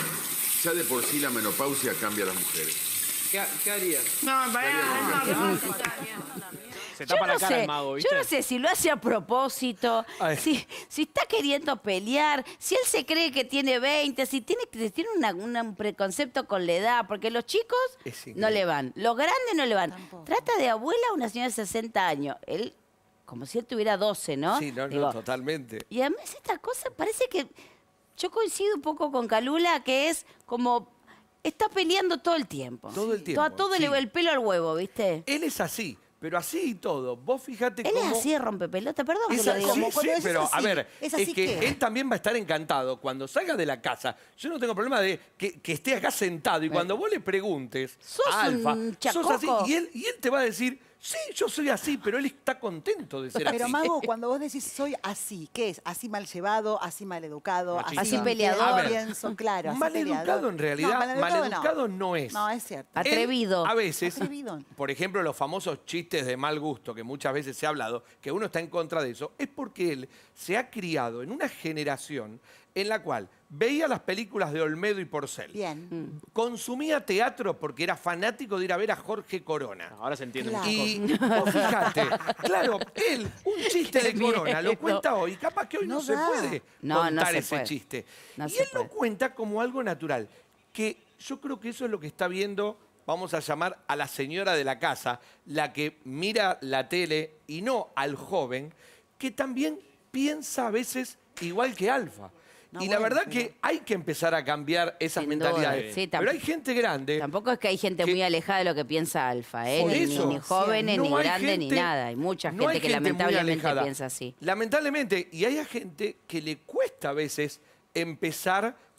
Ya de por sí la menopausia cambia a las mujeres. ¿Qué, qué harías? No, pará, no, está bien. Se Yo tapa no, la cara sé, el mago, yo ¿viste? no sé si lo hace a propósito, Ay. si, si está queriendo pelear, si él se cree que tiene veinte, si tiene, tiene una- una- un preconcepto con la edad, porque los chicos Es increíble. no le van, los grandes no le van. Trata de abuela a una señora de sesenta años. Él, como si él tuviera doce, ¿no? Sí, no, no, Digo, totalmente. y además esta cosa parece que yo coincido un poco con Calula, que es como está peleando todo el tiempo. Todo el tiempo, A todo sí. le va el pelo al huevo, ¿viste? Él es así, pero así y todo. Vos fijate Él cómo... es así de rompepelota, perdón que Es lo así, diga. sí, Cuando sí, decís pero así, a ver, ¿es es, así que qué? él también va a estar encantado cuando salga de la casa. Yo no tengo problema de que, que esté acá sentado y cuando vos le preguntes Sos a Alfa, un sos así, chacoco. y él, y él te va a decir, sí, yo soy así, pero él está contento de ser Pero así. Mago, cuando vos decís soy así, ¿qué es? Así mal llevado, así mal educado, Machista. así, Así peleador. no A ver, pienso, claro. así Mal peleador. educado en realidad, No, maleducado no es. No, es cierto. Él, Atrevido. a veces, Atrevido. por ejemplo, los famosos chistes de mal gusto, que muchas veces se ha hablado, que uno está en contra de eso, es porque él se ha criado en una generación en la cual veía las películas de Olmedo y Porcel. Bien. Consumía teatro porque era fanático de ir a ver a Jorge Corona. Ahora se entiende. Claro. Y vos fíjate, claro, él, un chiste de Corona, lo cuenta hoy, capaz que hoy no, No se da. puede No, no contar se ese puede. chiste. No y se él lo puede. cuenta como algo natural, que yo creo que eso es lo que está viendo, vamos a llamar a la señora de la casa, la que mira la tele y no al joven, que también piensa a veces igual que Alfa. No, y la bueno, verdad pero- que hay que empezar a cambiar esas Sin duda, mentalidades. sí, pero tamp- hay gente grande. Tampoco es que hay gente que- muy alejada de lo que piensa Alfa, ¿eh? Por Ni, ni- eso. ni jóvenes, No ni hay grandes, ni gente- nada. Hay mucha no gente hay que gente muy lamentablemente alejada. piensa así. Lamentablemente, y hay a gente que le cuesta a veces empezar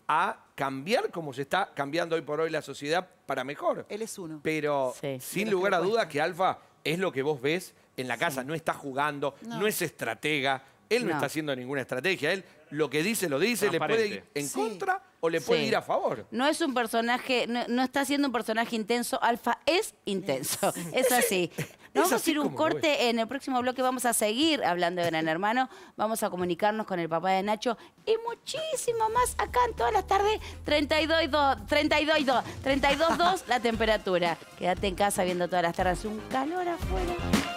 a cambiar como se está cambiando hoy por hoy la sociedad para mejor. Él es uno. Pero Sí. sin lugar a dudas que Alfa es lo que vos ves en la casa. Sí. No está jugando, no, no es estratega. Él no, no está haciendo ninguna estrategia. Él lo que dice, lo dice. Le puede ir en sí. contra o le puede sí. ir a favor. No es un personaje, no, no está siendo un personaje intenso. Alfa es intenso. Es así. Nos vamos a ir un corte. En el próximo bloque vamos a seguir hablando de Gran Hermano. Vamos a comunicarnos con el papá de Nacho y muchísimo más acá en todas las tardes. treinta y dos dos, treinta y dos dos, treinta y dos dos la temperatura. Quédate en casa viendo todas las tardes. Hace un calor afuera.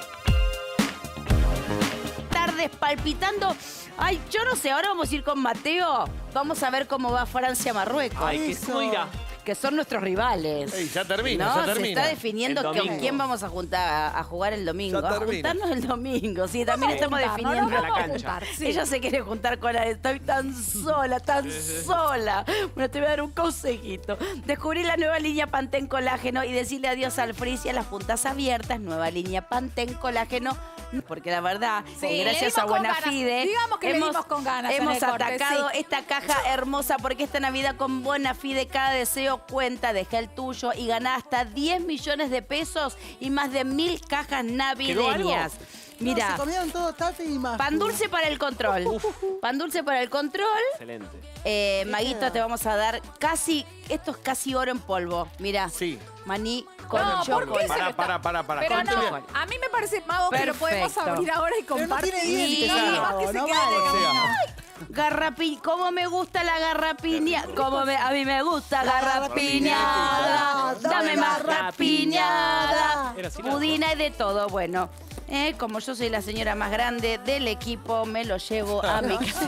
Tardes palpitando. Ay, yo no sé, ahora vamos a ir con Mateo. Vamos a ver cómo va Francia-Marruecos. Ay, que cómo irá. Que son nuestros rivales. Ey, ya termina, ¿no? ya termina. Se está definiendo con quién vamos a juntar a, a jugar el domingo. Ya a juntarnos el domingo. Sí, también sí, estamos juntar, definiendo. no, no, la cancha. Juntar, sí. Ella se quiere juntar con la... Estoy tan sola, tan sola. Bueno, te voy a dar un consejito. Descubrí la nueva línea Pantén Colágeno y decirle adiós al frizz y a las puntas abiertas. Nueva línea Pantén Colágeno. Porque la verdad, sí, que gracias a Bonafide, digamos que hemos, le dimos con ganas hemos en el corte, atacado sí. esta caja hermosa porque esta Navidad con Bonafide cada deseo cuenta, deja el tuyo y gana hasta diez millones de pesos y más de mil cajas navideñas. Mira, no, se comieron todo tate y más. Pan dulce para el control. Pan dulce para el control. Excelente. Eh, Maguito, te vamos a dar casi, esto es casi oro en polvo. Mira. Sí. Maní con no, chocolate. Para, para, para, para. Pero no, chocolate. a mí me parece, Mago, que lo podemos abrir ahora y compartir. Pero no tiene dientes, no, Mago, más que se no quede vale. de camino. Garrapiña, ¿cómo me gusta la garrapiña? ¿Cómo me, a mí me gusta garrapiñada. Dame más garrapiñada. Pudina y de todo, bueno. Eh, como yo soy la señora más grande del equipo, me lo llevo a mi casa.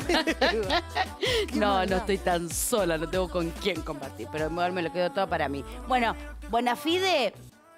No, no estoy tan sola, no tengo con quién compartir, pero mejor me lo quedo todo para mí. Bueno, Bonafide,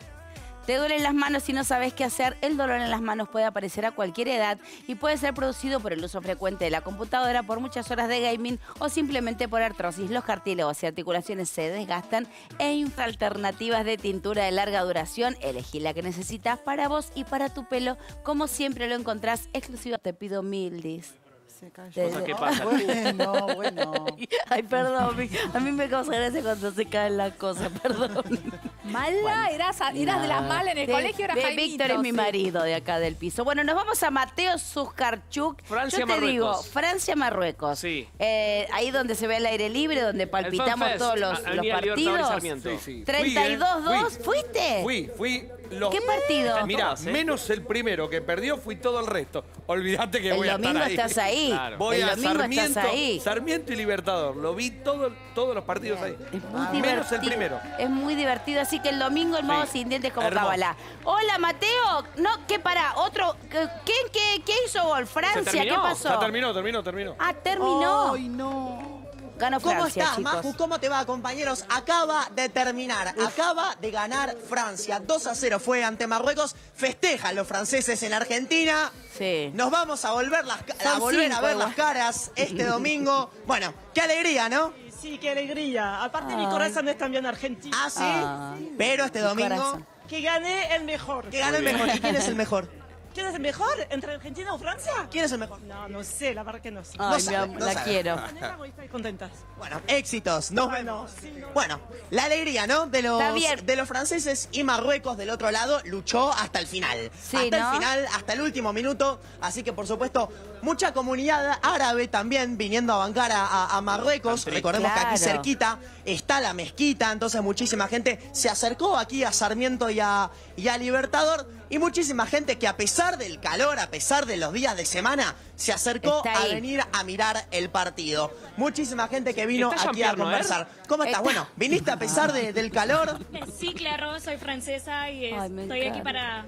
¿te duelen las manos y no sabes qué hacer? El dolor en las manos puede aparecer a cualquier edad y puede ser producido por el uso frecuente de la computadora, por muchas horas de gaming o simplemente por artrosis. Los cartílagos y articulaciones se desgastan e infra alternativas de tintura de larga duración. Elegí la que necesitas para vos y para tu pelo. Como siempre lo encontrás exclusivo. Te pido mil dis. Cosas que pasan. Bueno, bueno. Ay, perdón, a mí me causa gracia cuando se caen las cosas, perdón. Mala, bueno, eras, eras de las malas en el de, colegio, eras de Jaimito. Víctor es mi sí. marido de acá del piso. Bueno, nos vamos a Mateo Suskarchuk. Francia, Yo te Marruecos. digo, Francia-Marruecos. Sí. Eh, ahí donde se ve el aire libre, donde palpitamos Fest, todos los, a- los Avenida Libertador y partidos. Sarmiento. Sí, sí. treinta y dos dos, Fui, eh, fui. ¿fuiste? Fui, fui. Los... ¿Qué partido? Mira, Todos, ¿eh? menos el primero que perdió, fui todo el resto. Olvídate que El voy a estar domingo ahí. estás ahí. Claro. Voy El a domingo Sarmiento, estás ahí. Sarmiento y Libertador. Lo vi todo, todos los partidos ahí. Es muy Menos divertido. el primero. Es muy divertido, así que el domingo el modo Sí. sin dientes como Hermoso. Kabbalah. Hola, Mateo. No, ¿qué para? Otro. ¿Quién qué, qué hizo gol? Francia, ¿qué terminó? pasó? Ya terminó, terminó, terminó. Ah, terminó. Ay, no. Ganó ¿Cómo Francia, estás, chicos. Maju? ¿Cómo te va, compañeros? Acaba de terminar, acaba de ganar Francia. dos a cero fue ante Marruecos. Festejan los franceses en Argentina. Sí. Nos vamos a volver, las, a, Son volver a cinco, ver igual. las caras este domingo. Bueno, qué alegría, ¿no? Sí, qué alegría. Aparte, mi Ay. corazón está bien argentino. Ah, sí. Ah. Pero este Mi domingo, corazón. Que gane el mejor. que gane el Muy bien. mejor. ¿Y quién es el mejor? ¿Quién es el mejor? ¿Entre Argentina o Francia? ¿Quién es el mejor? No, no sé, la verdad que no sé. Ay, No mi sabe, am- no la sabe. quiero. Estoy contenta. Bueno, éxitos. Nos Bueno, vemos. sí, no. Bueno, la alegría, ¿no? De los, Está bien. de los franceses y Marruecos del otro lado luchó hasta el final. Sí, hasta ¿no? el final, hasta el último minuto. Así que, por supuesto, mucha comunidad árabe también viniendo a bancar a, a- a Marruecos. Country. Recordemos que aquí Claro. cerquita está la mezquita, entonces muchísima gente se acercó aquí a Sarmiento y a, y a Libertador. Y muchísima gente que a pesar del calor, a pesar de los días de semana, se acercó Está a ahí. venir a mirar el partido. Muchísima gente que vino ¿Está aquí a Jean-Pierre Noël? conversar. ¿Cómo estás? Está- Bueno, ¿viniste a pesar de- del calor? Sí, claro, soy francesa y Ay, me estoy aquí encanta. para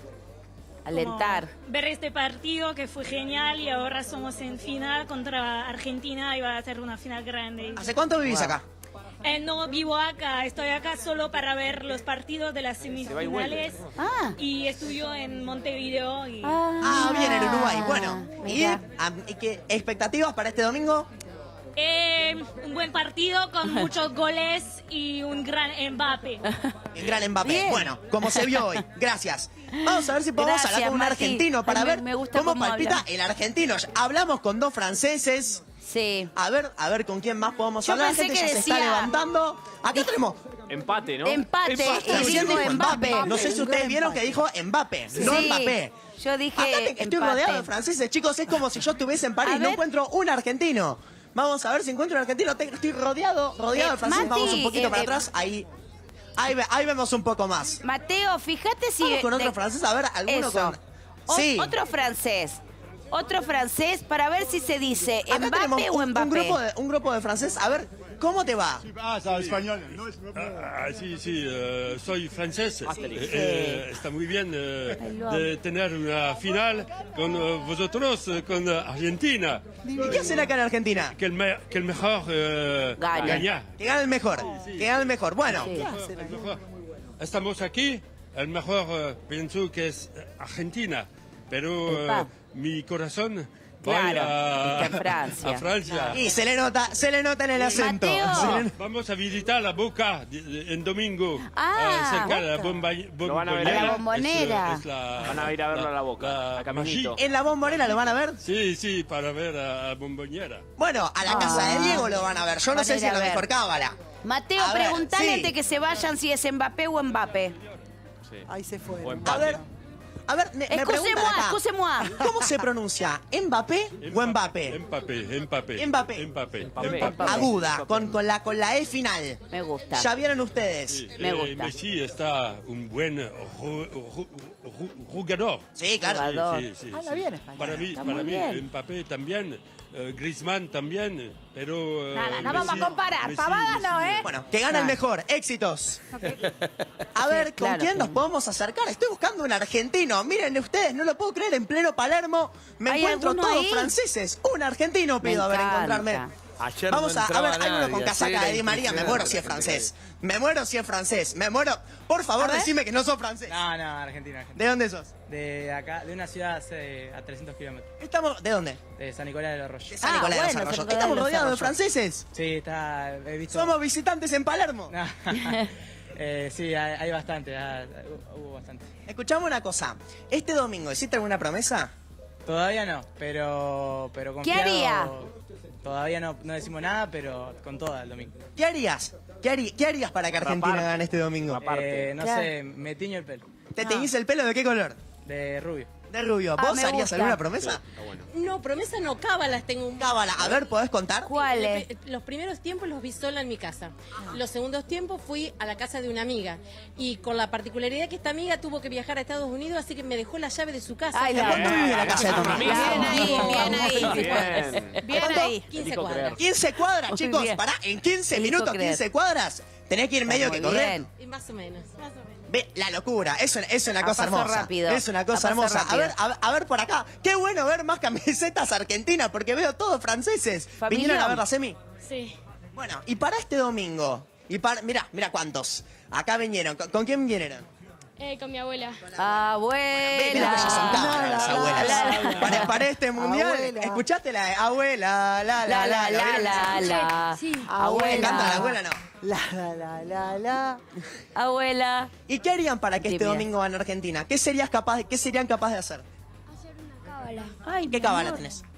Alentar. como ver este partido que fue genial y ahora somos en final contra Argentina y va a ser una final grande. ¿Hace cuánto vivís Wow. acá? Eh, no vivo acá, estoy acá solo para ver los partidos de las va y vuelve. semifinales Ah. y estudio en Montevideo. Y... Ah, bien, en Uruguay. Bueno, ¿y, Mira. ah, ¿y qué expectativas para este domingo? Eh, un buen partido con muchos goles y un gran Mbappé. El gran Mbappé. Bien. Bueno, como se vio hoy. Gracias. Vamos a ver si podemos Gracias, hablar con un Mati. argentino para Ay, me- ver me gusta cómo cómo palpita habla. el argentino. Hablamos con dos franceses. Sí. A ver, a ver con quién más podemos Yo hablar. La pensé gente que ya se decía- está levantando. Acá tenemos... Empate, ¿no? Empate. Empate. Y Recién dijo dijo Mbappé. Mbappé. No sé si ustedes vieron que dijo Mbappé, no Sí. Mbappé. Yo dije Acá te- estoy empate. rodeado de franceses, chicos. Es como si yo estuviese en París. A No ver. encuentro un argentino. Vamos a ver si encuentro un argentino. Te- Estoy rodeado, rodeado Eh, de franceses. Mati, Vamos un poquito eh, para eh, atrás. Ahí, ahí, ve- ahí vemos un poco más. Mateo, fíjate si... Vamos con de- otro francés. A ver, alguno Eso. con... O- Sí. Otro francés. Otro francés para ver si se dice Acá tenemos Mbappé o un, un Mbappé. grupo de, un grupo de francés. A ver, ¿cómo te va? Ah, ça, español. Ah, sí, sí, eh, soy francés. Eh, eh, está muy bien eh, de tener una final con eh, vosotros, eh, con eh, Argentina. ¿Y qué hacen acá en Argentina? Que el, me- que el mejor eh, Gane. gana. Que gane el mejor. Que gane el mejor. Bueno, El mejor. Estamos aquí, el mejor eh, pienso que es eh, Argentina, pero eh, Epa. mi corazón Claro, va a, está en Francia. a Francia. y se le nota, se le nota en el acento. Mateo. Se le- Vamos a visitar la Boca de- de- en domingo, Ah, eh, cerca de la Boca. bomba, Lo van a ver bombonera. a la Bombonera. Es, es la- Van a ir a verlo la- a la Boca, la a Caminito. magia. En la bombonera lo van a ver. Sí, sí, para ver a, a Bombonera. Bueno, a la Ah. casa de Diego lo van a ver. Yo no Van a sé ir si a es la ver. mejor cábala. Mateo, A ver, preguntale sí. antes que se vayan si es Mbappé o Mbappé. Sí. Ahí se fue. O A empate. ver, a ver, me, me preguntan Excusez-moi, acá, excusez-moi. ¿cómo se pronuncia? ¿Mbappé o Mbappé? Mbappé, Mbappé. Mbappé. Mbappé. Mbappé. Mbappé. Aguda, con, con, la, con la E final. Me gusta. Ya vieron ustedes. Sí, Me eh, gusta. Messi está un buen ju- ju- ju- jugador. Sí, claro. Jugador. Sí, sí, Habla sí. bien español. Para mí, Está para muy mí bien. Mbappé también, eh, Griezmann también, pero... eh, Nada, no Messi- vamos a comparar. Messi- Pavadas no, Messi- ¿eh? Bueno, que gane el Claro. mejor. Éxitos. A ver, ¿con claro, quién sí. nos podemos acercar? Estoy buscando un argentino. Miren ustedes, no lo puedo creer. En pleno Palermo me ¿Hay encuentro alguno todos ahí? franceses. Un argentino Me pido a ver encanta. encontrarme. Ayer Vamos no a, a entraba ver, hay uno nadie, con ayer casaca era de Di María. Me muero si es impresionante. francés. Me muero si es francés. Me muero. Por favor, decime que no sos francés. No, no, Argentina, Argentina. ¿De dónde sos? De acá, de una ciudad hace- a trescientos kilómetros. Estamos, ¿de dónde? De San Nicolás del Arroyo. De San Ah, Nicolás de los bueno, Arroyos. San Nicolás Estamos de los rodeados de Arroyos. franceses. Sí, está, he visto... Somos visitantes en Palermo. No. Eh, sí, hay, hay bastante, ah, hubo bastante. Escuchame una cosa. Este domingo, ¿hiciste alguna promesa? Todavía no, pero, pero ¿Qué confiado... haría? Todavía no, no decimos nada, pero con toda el domingo. ¿Qué harías? ¿Qué, harí- qué harías para que Argentina Raparte. gane este domingo? Aparte. Eh, no Claro. sé, me tiño el pelo. ¿Te teñís el pelo de qué color? De rubio. De rubio. Ah, ¿Vos me harías gusta. alguna promesa? No, promesa no, cábalas tengo un... Cábala, a ver, ¿podés contar? ¿Cuáles? Los primeros tiempos los vi sola en mi casa. Los segundos tiempos fui a la casa de una amiga. Y con la particularidad que esta amiga tuvo que viajar a Estados Unidos, así que me dejó la llave de su casa. Ay, ¿De la- cuánto vive la casa de tu amiga? Bien ahí, bien ahí. Bien. Bien ¿Cuánto? ahí. quince Dijo cuadras. creer. quince cuadras, Muy chicos. bien. Pará, en quince Dijo minutos, creer. quince cuadras. Tenés que ir medio Muy que correr. bien. Y más o menos, más o menos. Ve, la locura, es, una- es una A cosa paso hermosa. rápido. Es una A cosa paso hermosa. A rápido. ver, a, ver- a ver por acá. Qué bueno ver más camisetas argentinas porque veo todos franceses. Familión. ¿Vinieron a ver la semi? Sí. Bueno, y para este domingo, y para, mira, mira cuántos. Acá vinieron. ¿Con, con quién vinieron? Eh, con mi abuela. Abuela. Ve, mira que ya son cabras las abuelas. la, la. Para, para este mundial, Abuela. ¿escuchaste la de abuela? La, la, la, La, la, la, la, la. Sí. ¿Me encanta la abuela no? La, la, la, la, la. Abuela. ¿Y qué harían para que este Dime. domingo gane Argentina? ¿Qué serías capaz de, qué serían capaces de hacer? Hacer una cábala. Ay, ¿Qué mi cabala amor. tenés?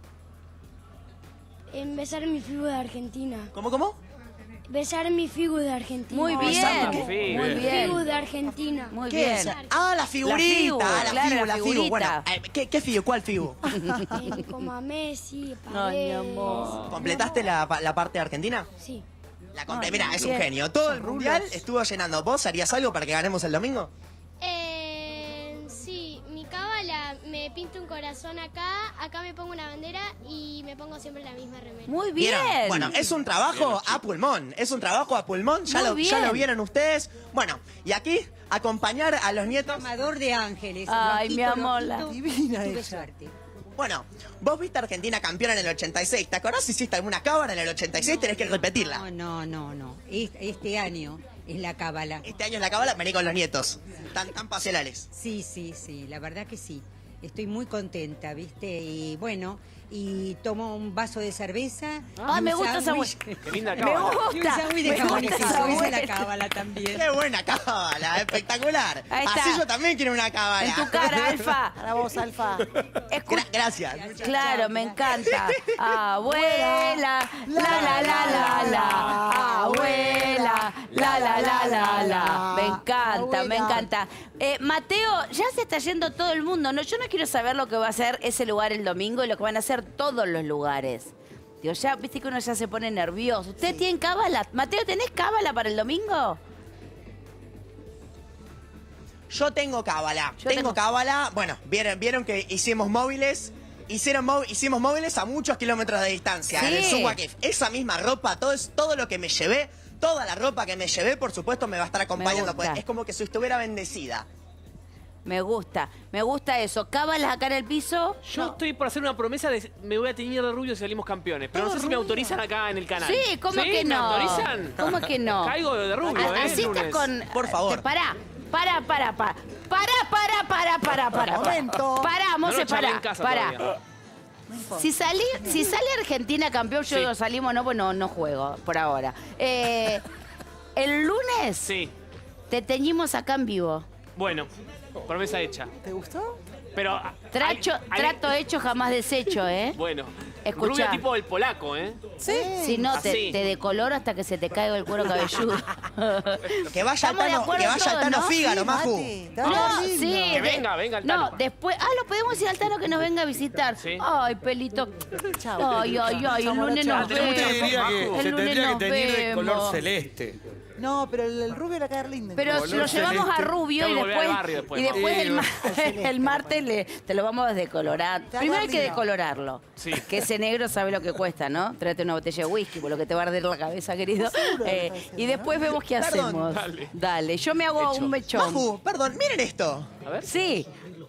En besar mi figu de Argentina. ¿Cómo, cómo? Besar mi figu de Argentina. Muy Besar bien. mi figu. Muy Figu bien. de Argentina. Muy ¿Qué bien. es? Ah, la figurita. La figu, ah, la claro, figu, la la figu. figurita. Bueno, eh, ¿qué, ¿qué figu? ¿Cuál figu? Eh, como a Messi, Ay, mi Paredes. amor. ¿Completaste la, pa- la parte de Argentina? Sí. La comple- Ay, Mirá, es un bien. genio. Todo el mundial estuvo llenando. ¿Vos harías algo para que ganemos el domingo? Eh, sí, mi cábala me pinto un corazón acá, acá me pongo una bandera y me pongo siempre la misma remera. Muy bien. ¿Vieron? Bueno, es un trabajo a pulmón. Es un trabajo a pulmón. Ya Muy lo, bien. ya lo vieron ustedes. Bueno, y aquí, acompañar a los nietos. Amador de ángeles. Ay, Loquito, mi amor, la- loquito, Divina tuve ella. suerte. Bueno, vos viste a Argentina campeona en el ochenta y seis. ¿Te acordás si hiciste alguna cábala en el ochenta y seis? Tenés que repetirla. No, no, no, no. Este, este año es la cábala. Este año es la cábala, vení con los nietos. Tan, tan pasionales. Sí, sí, sí, la verdad que sí. estoy muy contenta, ¿viste? Y bueno, y tomo un vaso de cerveza. Ah, me gusta esa sándwich. Qué linda Me cábala. gusta. Y un sándwich de me jamón y gusta queso, esa hice la vuelta. cábala también. Qué buena cábala, espectacular. Ahí está. Así yo también quiero una cábala. En tu cara, Alfa. Para vos, Alfa. Gra- gracias. Claro, me encanta. Abuela, la la la la la. Abuela, la la la la la. Me encanta, me encanta. Eh, Mateo, ya se está yendo todo el mundo, ¿no? Yo no quiero saber lo que va a hacer ese lugar el domingo y lo que van a hacer todos los lugares. Digo, ya, viste que uno ya se pone nervioso. ¿Usted tiene cábala? Mateo, ¿tenés cábala para el domingo? Yo tengo cábala. Yo tengo tengo- cábala. Bueno, vieron, vieron que hicimos móviles. Hicieron mó- hicimos móviles a muchos kilómetros de distancia. Sí. En el Subwakif. Esa misma ropa, todo, es, todo lo que me llevé, toda la ropa que me llevé, por supuesto, me va a estar acompañando. gusta. Pues es como que si estuviera bendecida. Me gusta, me gusta eso. ¿Cábalas acá en el piso? Yo estoy por hacer una promesa de me voy a teñir de rubio si salimos campeones. Pero no sé si me autorizan acá en el canal. Sí, ¿cómo que ¿Me no? autorizan? ¿Cómo que no? Caigo de rubio, A- ¿eh? Así el estás lunes. con... Por favor. Te- Pará, pará, pará, pará. Pará, pará, pará, pará, pará. Momento. Pará, No Mose, lo charlé pará, en casa pará. todavía. Si, salí, si sale Argentina campeón, yo Sí. digo, salimos, no, pues no, no juego por ahora. Eh, el lunes Sí. te teñimos acá en vivo. Bueno, promesa hecha. ¿Te gustó? Pero... ah, Tracho, hay- hay- trato hecho, jamás deshecho, ¿eh? Bueno. Escuchá. Rubio tipo el polaco, ¿eh? Sí. Si no, te, Así. te decoloro hasta que se te caiga el cuero cabelludo. Que vaya al Estamos de Tano, acuerdo que vaya al todos, Tano ¿no? Fígaro, Sí, Mafu. Mati, te va a No, quedar lindo. sí. Que de- venga, venga al No, Tano. después. Ah, lo podemos ir al Tano que nos venga a visitar. Sí. Ay, pelito. Chao. Ay, ay, ay. El Chao, lunes chao. nos tenemos Yo te mucha- vemos. diría que El se lunes tendría que nos teñir de color vemos. celeste. No, pero el, el rubio le va a quedar lindo. Pero Color lo llevamos a celeste. Rubio y Tengo que volver al después, barrio después, y ¿no? después Sí, el, ma- celeste. el martes le, te lo vamos a descolorar. Te va a Primero hay quedar que lindo. decolorarlo. Sí. Que ese negro sabe lo que cuesta, ¿no? Tráete una botella de whisky, por lo que te va a arder la cabeza, querido. Seguro que Eh, está diciendo, y después vemos qué Perdón. hacemos. Dale. Dale. Yo me hago Hecho. un mechón. Mafu, perdón, miren esto. A ver. Sí.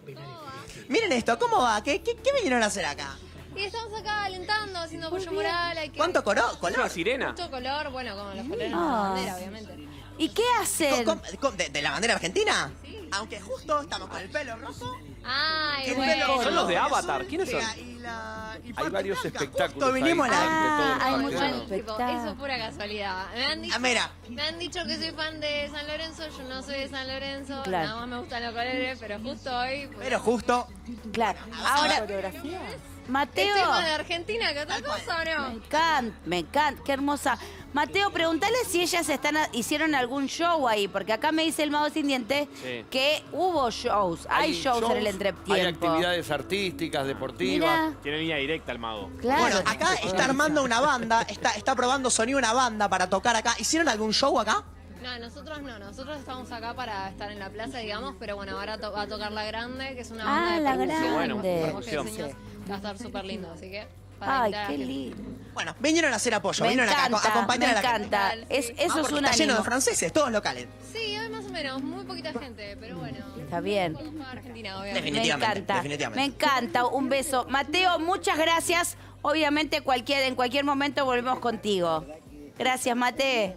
Miren esto, ¿cómo va? ¿Qué, qué, qué vinieron a hacer acá? Y estamos acá alentando, haciendo apoyo moral. Hay que... ¿Cuánto coro- Es una color? sirena. Mucho color, bueno, como los colores de Ah. la bandera, obviamente. ¿Y qué hacen? ¿Con- con- con- de, de la bandera argentina? Aunque justo estamos con el pelo rojo. Ay, el bueno. pelo Son los de rojo, Avatar, azul, ¿quiénes son? y la- y Hay parte varios blanca. espectáculos Justo vinimos ahí a la- de todos Ah, los hay partidos. muchos Igual, tipo, espectáculos. eso es pura casualidad. Me han, dicho, Ah, mira. me han dicho que soy fan de San Lorenzo, yo no soy de San Lorenzo, Claro. nada más me gustan los colores, pero justo hoy... pues, Pero justo. Claro. Ahora, ¿Coreografía? Mateo. ¿Estoy fan de Argentina? ¿Qué otra cosa o Me no? encanta, me encanta, qué hermosa. Mateo, pregúntale si ellas están a- hicieron algún show ahí, porque acá me dice el Mago Sin Dientes Sí. que hubo shows, hay, shows, en el entretiempo. Hay actividades artísticas, deportivas. Mira, Tiene línea directa el mago. claro. Bueno, acá está armando una banda, está, está probando sonido una banda para tocar acá. ¿Hicieron algún show acá? No, nosotros no, nosotros estamos acá para estar en la plaza, digamos, pero bueno, ahora to- va a tocar La Grande, que es una banda Ah, de La percusión, Grande. con lenguaje de Percusión. señas, que va a estar súper lindo, así que... para Ay, invitar a la qué gente. lindo. Bueno, vinieron a hacer apoyo, Me vinieron acá a encanta, acompañar me a la gente. encanta. Total, Es, sí. eso Ah, es porque un está lleno de ánimo. franceses, todos locales. Sí, hoy más o menos, muy poquita gente, pero bueno. Está bien. Conozco a Argentina, Me obviamente. Definitivamente, encanta, definitivamente. me encanta. Un beso. Mateo, muchas gracias. Obviamente cualquier, en cualquier momento volvemos contigo. Gracias, Mate.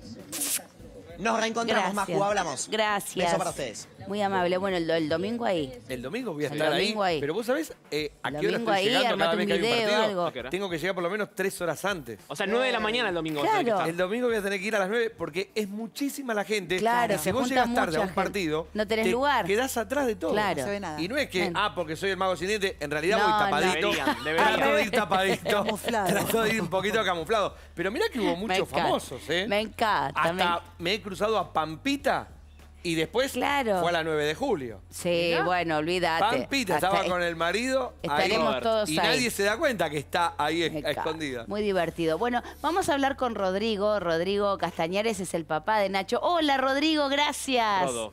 Nos reencontramos, Gracias. Macu, hablamos. Gracias. Beso para ustedes. Muy amable. Bueno, el, el domingo ahí. El domingo voy a El estar ahí, domingo ahí. Pero vos sabés eh, a El qué hora domingo estoy ahí, llegando cada armate vez un que hay un video, partido. algo. ¿A qué hora? Tengo que llegar por lo menos tres horas antes. O sea, nueve de la mañana el domingo. vas a tener que Claro. estar. El domingo voy a tener que ir a las nueve porque es muchísima la gente. Claro, si se vos junta llegas tarde a mucha un gente. partido, No tenés te lugar. quedás atrás de todo. Claro. No se ve nada. Y no es que, Ven. ah, porque soy el mago sin dientes, en realidad No, voy no. tapadito. Deberían, deberían. Trato de ir tapadito. Camuflado. Trato de ir un poquito camuflado. Pero mirá que hubo Me muchos encanta. famosos, ¿eh? Me encanta. Hasta me- me he cruzado a Pampita y después Claro. fue a la nueve de julio. Sí, bueno, olvídate. Pampita Hasta- estaba con el marido ahí, Estaremos todos y ahí. nadie se da cuenta que está ahí es- Me encanta. escondida. Muy divertido. Bueno, vamos a hablar con Rodrigo. Rodrigo Castañares es el papá de Nacho. Hola, Rodrigo, gracias. Rodo.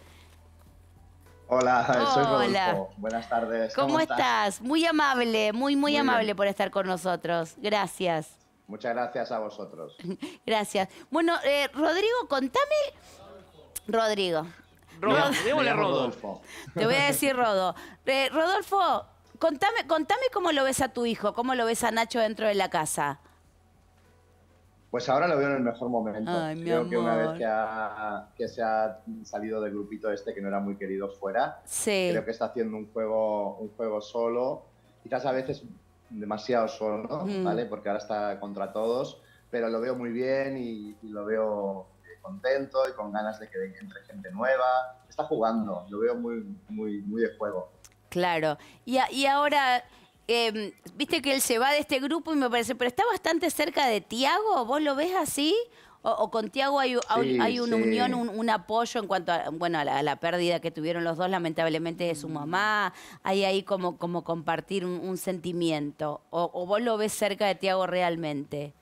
Hola, soy Hola. Rodolfo. Buenas tardes. ¿Cómo, estás? Muy amable, muy, muy, Muy amable bien. por estar con nosotros. Gracias. Muchas gracias a vosotros. Gracias. Bueno, eh, Rodrigo, contame. Rodrigo. Rodo, Rod- Me démosle llamo Rodo. Rodolfo. Te voy a decir Rodo. Eh, Rodolfo, contame, contame cómo lo ves a tu hijo, cómo lo ves a Nacho dentro de la casa. Pues ahora lo veo en el mejor momento. Ay, mi Creo que una amor. vez que, ha, que se ha salido del grupito este que no era muy querido fuera, Sí. creo que está haciendo un juego, un juego solo, quizás a veces demasiado solo, Mm. ¿vale? Porque ahora está contra todos, pero lo veo muy bien y, y lo veo contento y con ganas de que entre gente nueva. Está jugando, lo veo muy, muy, muy de juego. Claro. Y, a- y ahora, eh, viste que él se va de este grupo y me parece, pero está bastante cerca de Tiago, ¿vos lo ves así? ¿O, o con Tiago hay, hay- Sí, hay una sí. unión, un, un apoyo en cuanto a, bueno, a la, a la pérdida que tuvieron los dos, lamentablemente, de su mamá? ¿Hay ahí como, como compartir un, un sentimiento? O, ¿O vos lo ves cerca de Tiago realmente?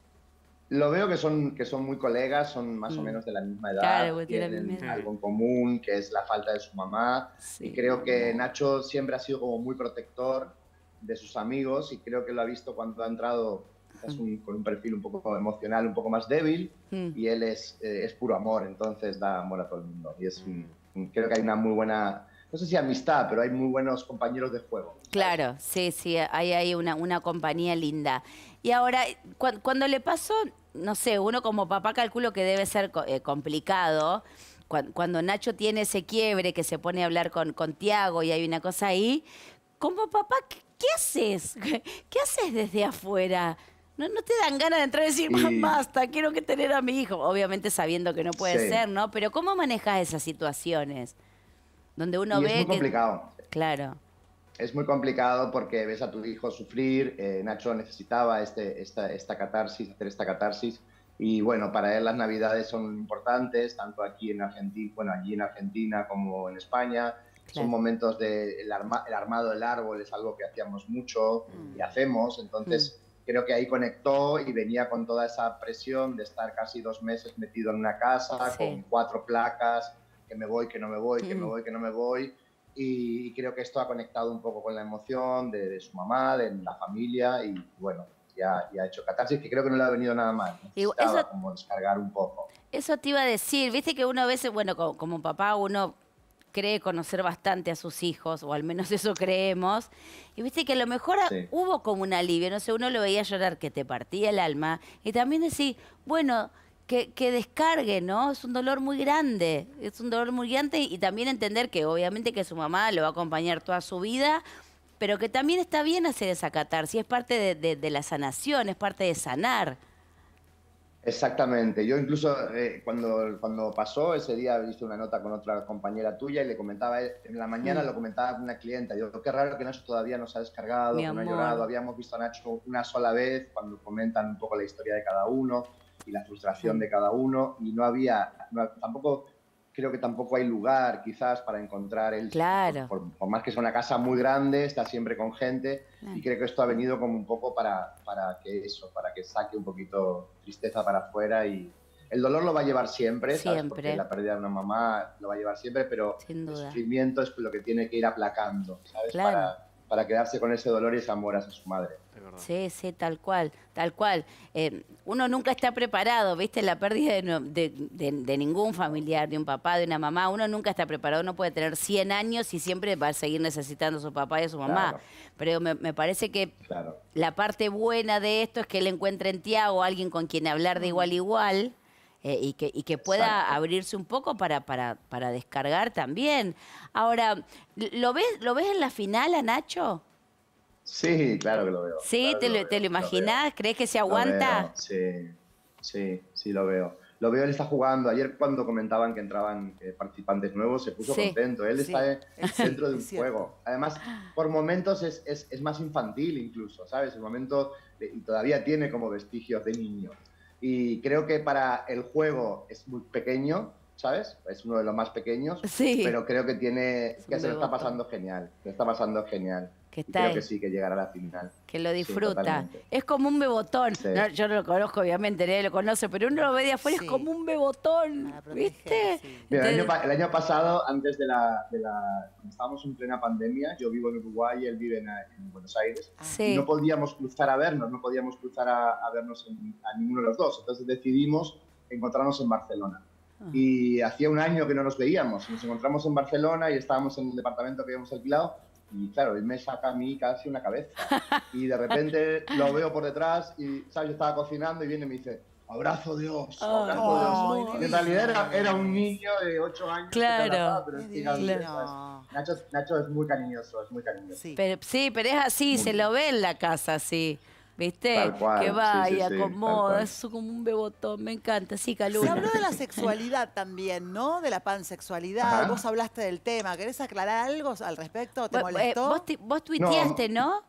Lo veo que son, que son muy colegas, son más o Mm. menos de la misma edad, Claro, porque tiene la tienen misma edad. algo en común, que es la falta de su mamá. Sí, y creo que mamá. Nacho siempre ha sido como muy protector de sus amigos y creo que lo ha visto cuando ha entrado quizás un- con un perfil un poco emocional, un poco más débil, Mm. y él es, eh, es puro amor, entonces da amor a todo el mundo. Y es un- un- creo que hay una muy buena, no sé si amistad, pero hay muy buenos compañeros de juego. Claro, sí, sí, hay ahí una, una compañía linda. Y ahora, cu- cuando le pasó, no sé, uno como papá calculo que debe ser co- eh, complicado, cuan- cuando Nacho tiene ese quiebre que se pone a hablar con, con Tiago y hay una cosa ahí, como papá, ¿qué, qué haces? ¿Qué haces desde afuera? ¿No, no te dan ganas de entrar y decir, Y- basta, quiero que tener a mi hijo? Obviamente sabiendo que no puede Sí. ser, ¿no? Pero ¿cómo manejas esas situaciones? Donde uno Y ve es muy que... complicado. Claro. Es muy complicado porque ves a tu hijo sufrir. eh, Nacho necesitaba este, esta, esta catarsis, hacer esta catarsis. Y bueno, para él las navidades son importantes, tanto aquí en Argentina, bueno, allí en Argentina como en España. Claro. Son momentos de el, arma- el armado del árbol, es algo que hacíamos mucho y hacemos. Entonces creo que ahí conectó y venía con toda esa presión de estar casi dos meses metido en una casa Sí. con cuatro placas, que me voy, que no me voy, que me Mm. voy, que no me voy. Y creo que esto ha conectado un poco con la emoción de, de su mamá, de la familia y bueno, ya, ya ha hecho catarsis, que creo que no le ha venido nada mal. Y Necesitaba eso- como descargar un poco. Eso te iba a decir, viste que uno a veces, bueno, como, como papá uno cree conocer bastante a sus hijos, o al menos eso creemos, y viste que a lo mejor a- Sí. hubo como un alivio, no sé, uno lo veía llorar que te partía el alma, y también decir, bueno, que, que descargue, ¿no? Es un dolor muy grande, es un dolor muy grande, y también entender que obviamente que su mamá lo va a acompañar toda su vida, pero que también está bien hacer esa catarsis, es parte de, de- de la sanación, es parte de sanar. Exactamente. Yo incluso eh, cuando, cuando pasó ese día hice una nota con otra compañera tuya y le comentaba, eh, en la mañana Mm. lo comentaba con una clienta, yo, qué raro que Nacho todavía no se ha descargado, Mi que no ha amor. llorado, habíamos visto a Nacho una sola vez cuando comentan un poco la historia de cada uno y la frustración Mm. de cada uno y no había, no- tampoco, creo que tampoco hay lugar quizás para encontrar el... Claro. Por, por más que sea una casa muy grande, está siempre con gente Claro. y creo que esto ha venido como un poco para, para que eso, para que saque un poquito tristeza para afuera y el dolor lo va a llevar siempre, ¿sabes? Siempre. Porque la pérdida de una mamá lo va a llevar siempre, pero Sin el duda. sufrimiento es lo que tiene que ir aplacando, ¿sabes? Claro. Para, para quedarse con ese dolor y ese amor hacia su madre. Sí, sí, tal cual, tal cual. Eh, uno nunca está preparado, ¿viste? La pérdida de, no- de- de- de ningún familiar, de un papá, de una mamá, uno nunca está preparado, uno puede tener cien años y siempre va a seguir necesitando a su papá y a su mamá. Claro. Pero me, me parece que Claro. la parte buena de esto es que él encuentre en Tiago a alguien con quien hablar de igual a igual eh, y, que, y que pueda Exacto. abrirse un poco para, para, para descargar también. Ahora, ¿lo ves, ¿lo ves en la final a Nacho? Sí, claro que lo veo. Sí, claro ¿te que lo, veo, te lo lo imaginás? ¿Crees que se Lo aguanta? veo, sí, sí, sí lo veo. Lo veo, él está jugando. Ayer cuando comentaban que entraban eh, participantes nuevos, se puso Sí, contento. Él sí. está eh, dentro de un Es cierto. juego. Además, por momentos es, es, es más infantil incluso, ¿sabes? El momento, de- y todavía tiene como vestigios de niño. Y creo que para el juego es muy pequeño, ¿sabes? Es uno de los más pequeños. Sí. Pero creo que tiene, un que se lo está bebotón. pasando genial. Se lo está pasando genial. Que Y está creo ahí. que sí, que llegará a la final. Que lo Sí, disfruta. totalmente. Es como un bebotón. Sí. No, yo no lo conozco, obviamente, nadie lo conoce, pero uno lo ve de afuera, Sí. es como un bebotón. Para proteger, ¿Viste? sí. Mira, el, año, Entonces- pa- el año pasado, antes de la, de la... cuando estábamos en plena pandemia, yo vivo en Uruguay y él vive en, en Buenos Aires. Sí. Y no podíamos cruzar a vernos, no podíamos cruzar a, a vernos en- a ninguno de los dos. Entonces decidimos encontrarnos en Barcelona. Ah. Y hacía un año que no nos veíamos. Nos encontramos en Barcelona y estábamos en el departamento que habíamos alquilado. Y claro, él me saca a mí casi una cabeza. Y de repente lo veo por detrás y, ¿sabes? Yo estaba cocinando y viene y me dice, abrazo Dios, Oh, abrazo oh, Dios. Y en realidad era, era un niño de ocho años. Claro. Que te abrazaba, pero es que, Claro. claro. Nacho, Nacho es muy cariñoso, es muy cariñoso. Sí. Pero, sí, pero es así, se lo ve en la casa así. ¿Viste? Tal cual, Que va sí, y sí, sí, tal acomoda, cual. es como un bebotón, me encanta. Sí, Se Calula. habló de la sexualidad también, ¿no? De la pansexualidad. Ajá. Vos hablaste del tema. ¿Querés aclarar algo al respecto? ¿Te Vos- eh, molestó? vos, ti- vos tuiteaste, ¿no?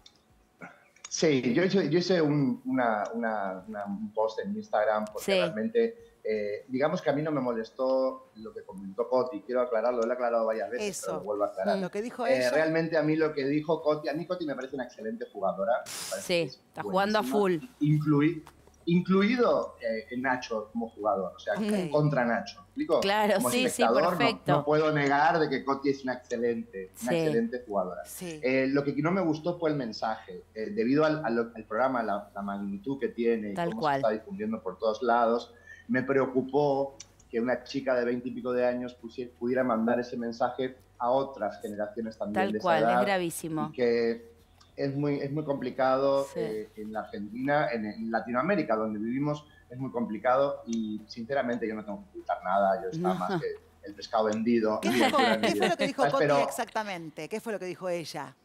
Sí, yo hice, yo hice un, una, una- una- un post en Instagram porque Sí. realmente, eh, digamos que a mí no me molestó lo que comentó Coti. Quiero aclararlo, lo he aclarado varias veces, Eso. pero lo vuelvo a aclarar. Lo que dijo Eh, ella. realmente a mí lo que dijo Coti, a mí Coti me parece una excelente jugadora. me parece Sí, que es está jugando a buenísima, full. inclui- incluido eh, Nacho como jugador, o sea, Ok. contra Nacho. ¿Me explico? Claro, Como sí, sí, espectador, no- perfecto. No, puedo negar de que Coti es una excelente, una Sí. excelente jugadora. Sí. Eh, lo que no me gustó fue el mensaje. Eh, debido al, al- al programa, la, la magnitud que tiene y Tal cómo cual. se está difundiendo por todos lados, me preocupó que una chica de veinte y pico de años pusie- pudiera mandar ese mensaje a otras generaciones también Tal de esa cual, es edad, gravísimo. y que es muy, es muy complicado Sí. eh, en la Argentina, en, en Latinoamérica, donde vivimos, es muy complicado y sinceramente yo no tengo que ocultar nada, yo estaba No. más que el pescado vendido. ¿Qué, y dijo- el qué fue lo que dijo ¿sabes? Coti Pero exactamente? ¿Qué fue lo que dijo ella?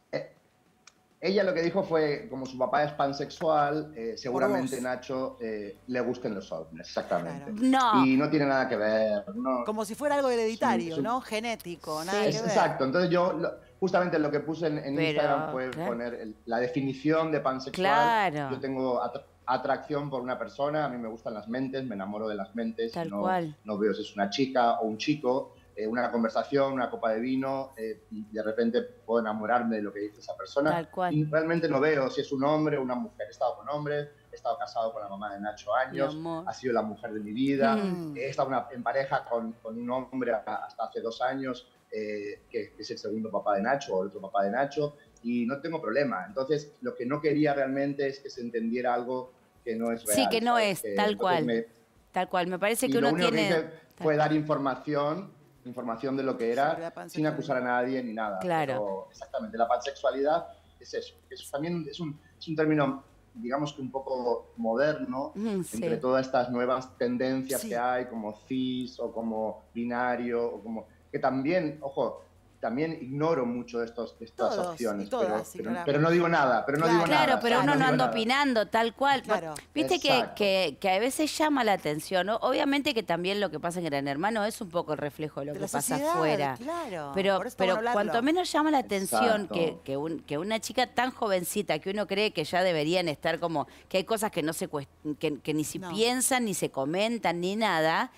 ella lo que dijo fue, como su papá es pansexual, eh, seguramente vos. Nacho eh, le gusten los hombres, exactamente. No. Y no tiene nada que ver. No, Como si fuera algo hereditario, Sí, sí. ¿no? Genético, nada Es- que ver. exacto, entonces yo lo- justamente lo que puse en, en Pero, Instagram fue claro. poner el- la definición de pansexual. Claro. Yo tengo atra- atracción por una persona, a mí me gustan las mentes, me enamoro de las mentes, Tal no, cual. no veo si es una chica o un chico, eh, una conversación, una copa de vino, eh, y de repente puedo enamorarme de lo que dice esa persona. Tal cual. Y realmente no veo si es un hombre o una mujer. He estado con hombres, he estado casado con la mamá de Nacho años, Mi amor. ha sido la mujer de mi vida, Mm. he estado una- en pareja con, con un hombre a- hasta hace dos años, eh, que, que es el segundo papá de Nacho o el otro papá de Nacho, y no tengo problema. Entonces, lo que no quería realmente es que se entendiera algo que no es real. Sí, que no ¿sabes? es, Que tal entonces cual. me- Tal cual. Me parece y que lo uno único tiene. que hice fue dar información, información de lo que Sobre la era, sin pansexualidad. acusar a nadie ni nada. Claro. Pero exactamente, la pansexualidad es eso. Es, también es un, es un término, digamos que un poco moderno, Mm, sí. entre todas estas nuevas tendencias Sí. que hay, como cis o como binario, o como que también, ojo, también ignoro mucho de, estos, de estas Todos, opciones, y todas, pero, sí, pero, claro. pero no digo nada, pero no Claro, digo Claro, nada. pero ¿sabes? uno no digo anda nada. opinando, tal cual. Claro. Viste que, Exacto. que, que a veces llama la atención, ¿no? Obviamente que también lo que pasa en Gran Hermano es un poco el reflejo de lo De que la pasa sociedad, afuera. claro. Pero, Por eso pero estamos cuanto hablando. menos llama la atención Exacto. que, que, un- que una chica tan jovencita, que uno cree que ya deberían estar como, que hay cosas que no se cuest- que, que ni si No. piensan, ni se comentan, ni nada.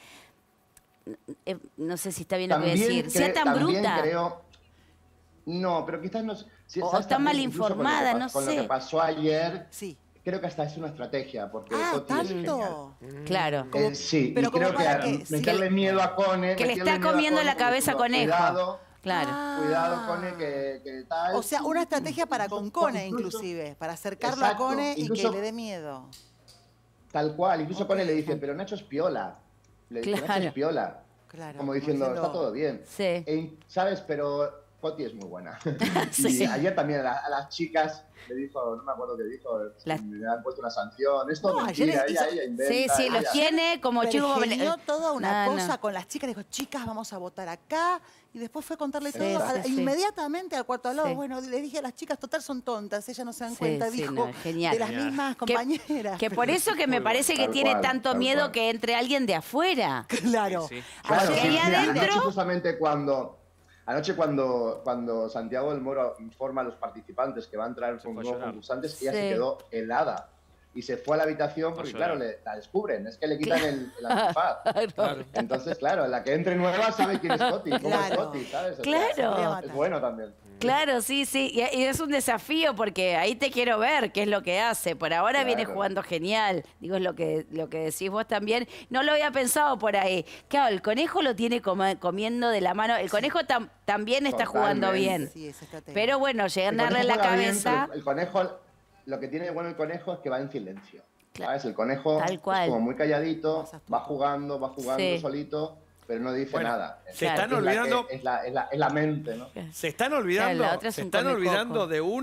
Eh, no sé si está bien lo que voy a También decir. Sea cre- tan también bruta. creo, no, pero quizás no. si- O ¿sabes? está mal También incluso con lo que informada, pa- no Con sé. lo que pasó ayer, Sí. creo que hasta es una estrategia, porque Ah, Coti es genial. tanto. Claro. Eh, sí, pero y como creo que para a- que- sí. meterle miedo a Cone. Que le meterle está miedo a comiendo Cone la cabeza a diciendo, Conejo. Cuidado, Claro. cuidado, Cone, que, que tal. O sea, una estrategia para con Cone, Incluso- inclusive, para acercarlo a Exacto, Cone y incluso- que le dé miedo. Tal cual, incluso Ok. Cone le dice, pero Nacho es piola. Le dice, Nacho Claro. es piola. Claro. Como diciendo, está todo bien. Sí. E- ¿Sabes? Pero Coti es muy buena. Sí. Y ayer también a, la- a las chicas le dijo, no me acuerdo qué dijo, Las- me han puesto una sanción. Esto No, es ayer mentira, hizo- ella, ella inventa. Sí, sí, los ella- tiene como chico. Pergenió toda una No, no. cosa con las chicas, dijo, chicas, vamos a votar acá. Y después fue a contarle Sí, todo. sí, a- sí. Inmediatamente al cuarto al lado, Sí. bueno, le dije a las chicas, total son tontas, ellas no se dan Sí, cuenta, sí, dijo, no, genial. de las Genial. mismas Que- compañeras. Que por eso que me Muy parece bueno, que tal tiene cual, tanto tal miedo cual. que entre alguien de afuera. Claro. Sí, sí. Claro, Porque sí, ahí sí, adentro- anoche justamente cuando, anoche cuando, cuando Santiago del Moro informa a los participantes que van a entrar Se con fue a nuevos llorar. concursantes, ella Sí. se quedó helada. Y se fue a la habitación porque, A claro, llorar. le, la descubren. Es que le quitan el, el antifaz. Claro. Entonces, claro, la que entre nueva sabe quién es Coti, cómo Claro. es Coti, ¿sabes? O sea, Claro. es bueno también. Claro, sí, sí. Y, y es un desafío porque ahí te quiero ver qué es lo que hace. Por ahora Claro. viene jugando genial. Digo, es lo que, lo que decís vos también. No lo había pensado por ahí. Claro, el conejo lo tiene coma- comiendo de la mano. El conejo tam- también está jugando Totalmente. bien. Sí, esa estrategia. Pero bueno, El llenarle la conejo juega bien, cabeza. pero el conejo, lo que tiene de bueno el conejo es que va en silencio. ¿Sabes? El conejo Tal es cual. como muy calladito, va jugando, va jugando Sí. solito, pero no dice Bueno, nada. se Es están la que- olvidando- Es la, es la- es la mente, ¿no? Se están olvidando, Claro, la otra es se un están comecoco. olvidando de uno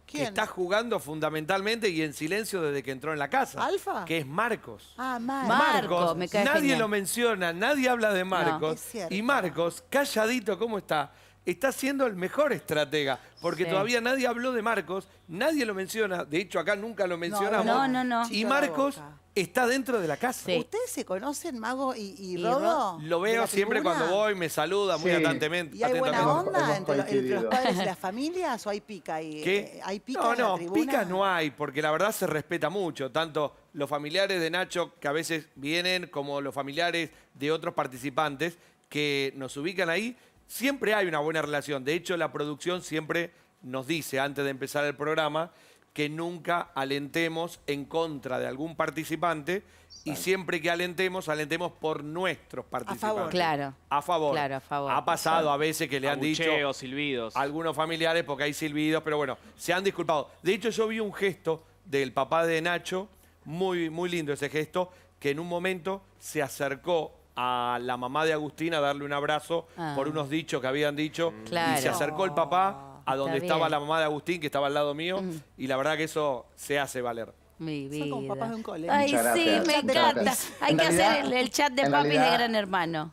¿Quién? que está jugando fundamentalmente y en silencio desde que entró en la casa. ¿Alfa? Que es Marcos. Ah, Marcos. Marcos, me cae nadie genial. lo menciona, nadie habla de Marcos. Es cierto. Y Marcos, calladito, ¿cómo está? Está siendo el mejor estratega, porque Sí. todavía nadie habló de Marcos, nadie lo menciona, de hecho acá nunca lo mencionamos. No, no, no. Y Chico la Marcos boca. está dentro de la casa. Sí. ¿Ustedes se conocen, Mago y, y Y Rodo? Lo ¿De veo la siempre tribuna? cuando voy, me saluda muy Sí. atentamente. ¿Y hay buena atentamente. onda Hemos entre, lo- entre los coincidido. padres y las familias o hay pica ahí? ¿Qué? Eh, ¿Hay pica no, en la no, tribuna? picas no hay, porque la verdad se respeta mucho, tanto los familiares de Nacho, que a veces vienen, como los familiares de otros participantes que nos ubican ahí, siempre hay una buena relación. De hecho, la producción siempre nos dice, antes de empezar el programa, que nunca alentemos en contra de algún participante y siempre que alentemos, alentemos por nuestros participantes. favor. Claro. A favor. Claro, a favor. Ha pasado a veces que le han dicho Abucheos, silbidos. algunos familiares, porque hay silbidos, pero bueno, se han disculpado. De hecho, yo vi un gesto del papá de Nacho, muy, muy lindo ese gesto, que en un momento se acercó a la mamá de Agustín a darle un abrazo Ah. por unos dichos que habían dicho. Claro. Y se acercó el papá a donde Está estaba bien. la mamá de Agustín, que estaba al lado mío, Mm. y la verdad que eso se hace valer. Mi vida. Son como papás de un cole. Ay, Muchas sí, gracias. me Muchas encanta. gracias. Hay En que realidad- hacer el, el chat de en papis de realidad- Gran Hermano.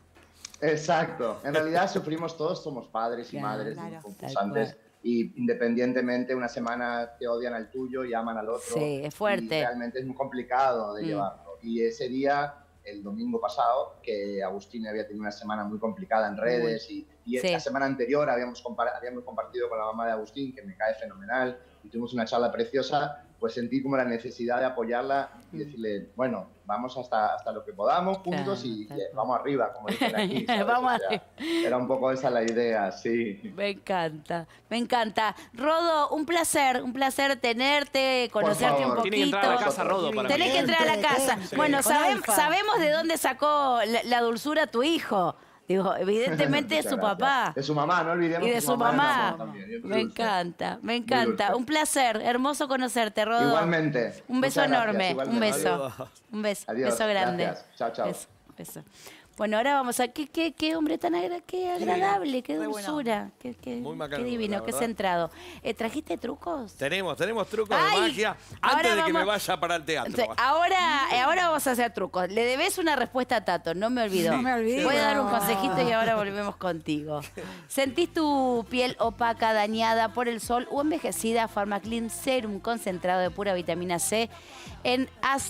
Exacto. En realidad sufrimos todos, somos padres y Claro, madres claro. concursantes. Tal Y independientemente, una semana te odian al tuyo y aman al otro. Sí, es fuerte. Y realmente es muy complicado de Mm. llevarlo. Y ese día, el domingo pasado, que Agustín había tenido una semana muy complicada en redes y, y Sí. la semana anterior habíamos, compar- habíamos compartido con la mamá de Agustín, que me cae fenomenal, y tuvimos una charla preciosa, pues sentí como la necesidad de apoyarla y decirle, bueno, vamos hasta, hasta lo que podamos juntos Claro, y tal eh, cual. vamos arriba, como dicen aquí. ¿sabes? Vamos O sea, era un poco esa la idea, sí. Me encanta, me encanta. Rodo, un placer, un placer tenerte, conocerte un favor. poquito. Tiene que entrar a la casa, Rodo, para Tenés mí. que entrar a la casa. Sí. Bueno, Con sabem- Alfa. sabemos de dónde sacó la, la dulzura tu hijo. Digo, evidentemente es Muchas su gracias. papá. De su mamá, no olvidemos Y de que su mamá. es también, y es muy Me dulce. encanta, me Muy encanta. dulce. Un placer, hermoso conocerte, Rodo. Igualmente. Un beso Muchas gracias, enorme, un igualmente. beso. Adiós. Un beso, Adiós, beso grande. gracias. Chao, chao. Beso, beso. Bueno, ahora vamos a... ¿Qué, qué, qué hombre tan agra- qué agradable, qué Re buena dulzura, qué, qué, Muy qué macanudo, divino, la qué verdad. centrado. Eh, ¿Trajiste trucos? Tenemos, tenemos trucos Ay, de magia ahora antes de que vamos- me vaya para el teatro. Sí, ahora, eh, ahora vamos a hacer trucos. Le debes una respuesta a Tato, no me olvido. No me olvido. Voy a dar un consejito y ahora volvemos contigo. ¿Sentís tu piel opaca, dañada por el sol o envejecida? Pharmaclean Serum concentrado de pura vitamina C en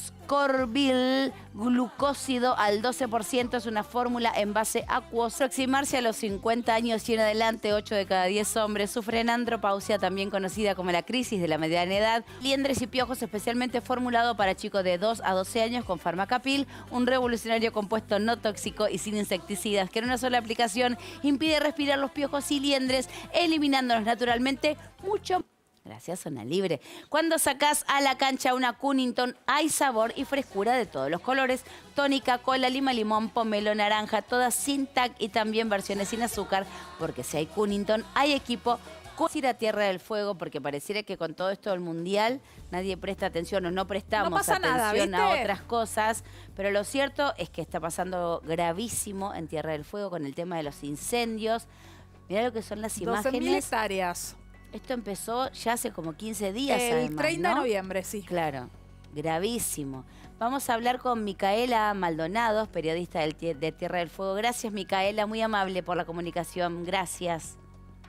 ascorbil glucósido al doce por ciento. Es una fórmula en base acuosa. Aproximarse a los cincuenta años y en adelante, ocho de cada diez hombres sufren andropausia, también conocida como la crisis de la mediana edad. Liendres y piojos, especialmente formulado para chicos de dos a doce años con Pharmacapil, un revolucionario compuesto no tóxico y sin insecticidas que en una sola aplicación impide respirar los piojos y liendres, eliminándolos naturalmente mucho. Gracias, zona libre. Cuando sacás a la cancha una Cunnington, hay sabor y frescura de todos los colores. Tónica, cola, lima, limón, pomelo, naranja, todas sin tac y también versiones sin azúcar, porque si hay Cunnington, hay equipo. Ir a Tierra del Fuego, porque pareciera que con todo esto del Mundial nadie presta atención o no prestamos No pasa atención nada, a ¿viste? otras cosas, pero lo cierto es que está pasando gravísimo en Tierra del Fuego con el tema de los incendios. Mirá lo que son las doce mil imágenes. hectáreas. Esto empezó ya hace como quince días, El además, treinta de ¿no? noviembre, sí. Claro, gravísimo. Vamos a hablar con Micaela Maldonados, periodista del tie- de Tierra del Fuego. Gracias, Micaela, muy amable por la comunicación. Gracias.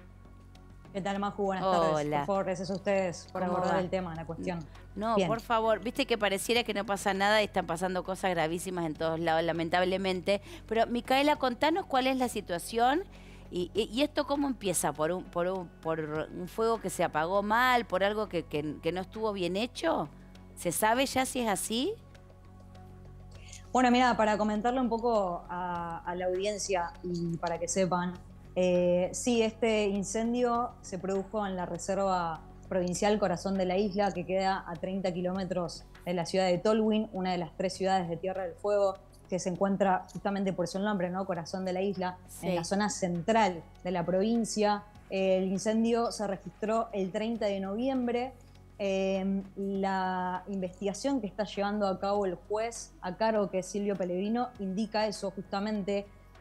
¿Qué tal, Maju? Buenas Hola. tardes. Por favor, gracias a ustedes por ¿Cómo abordar va? el tema, la cuestión. No, Bien. por favor, viste que pareciera que no pasa nada y están pasando cosas gravísimas en todos lados, lamentablemente. Pero, Micaela, contanos cuál es la situación y, y- y esto cómo empieza, por un, por, un, por un fuego que se apagó mal, por algo que, que- que no estuvo bien hecho. ¿Se sabe ya si es así? Bueno, mira, para comentarle un poco a, a la audiencia y para que sepan, eh, sí, este incendio se produjo en la Reserva Provincial Corazón de la Isla, que queda a treinta kilómetros de la ciudad de Tolwyn, una de las tres ciudades de Tierra del Fuego, que se encuentra justamente por su nombre, ¿no? Corazón de la Isla, Sí. en la zona central de la provincia. El incendio se registró el treinta de noviembre. Eh, la investigación que está llevando a cabo el juez a cargo, que es Silvio Pellegrino, indica eso justamente,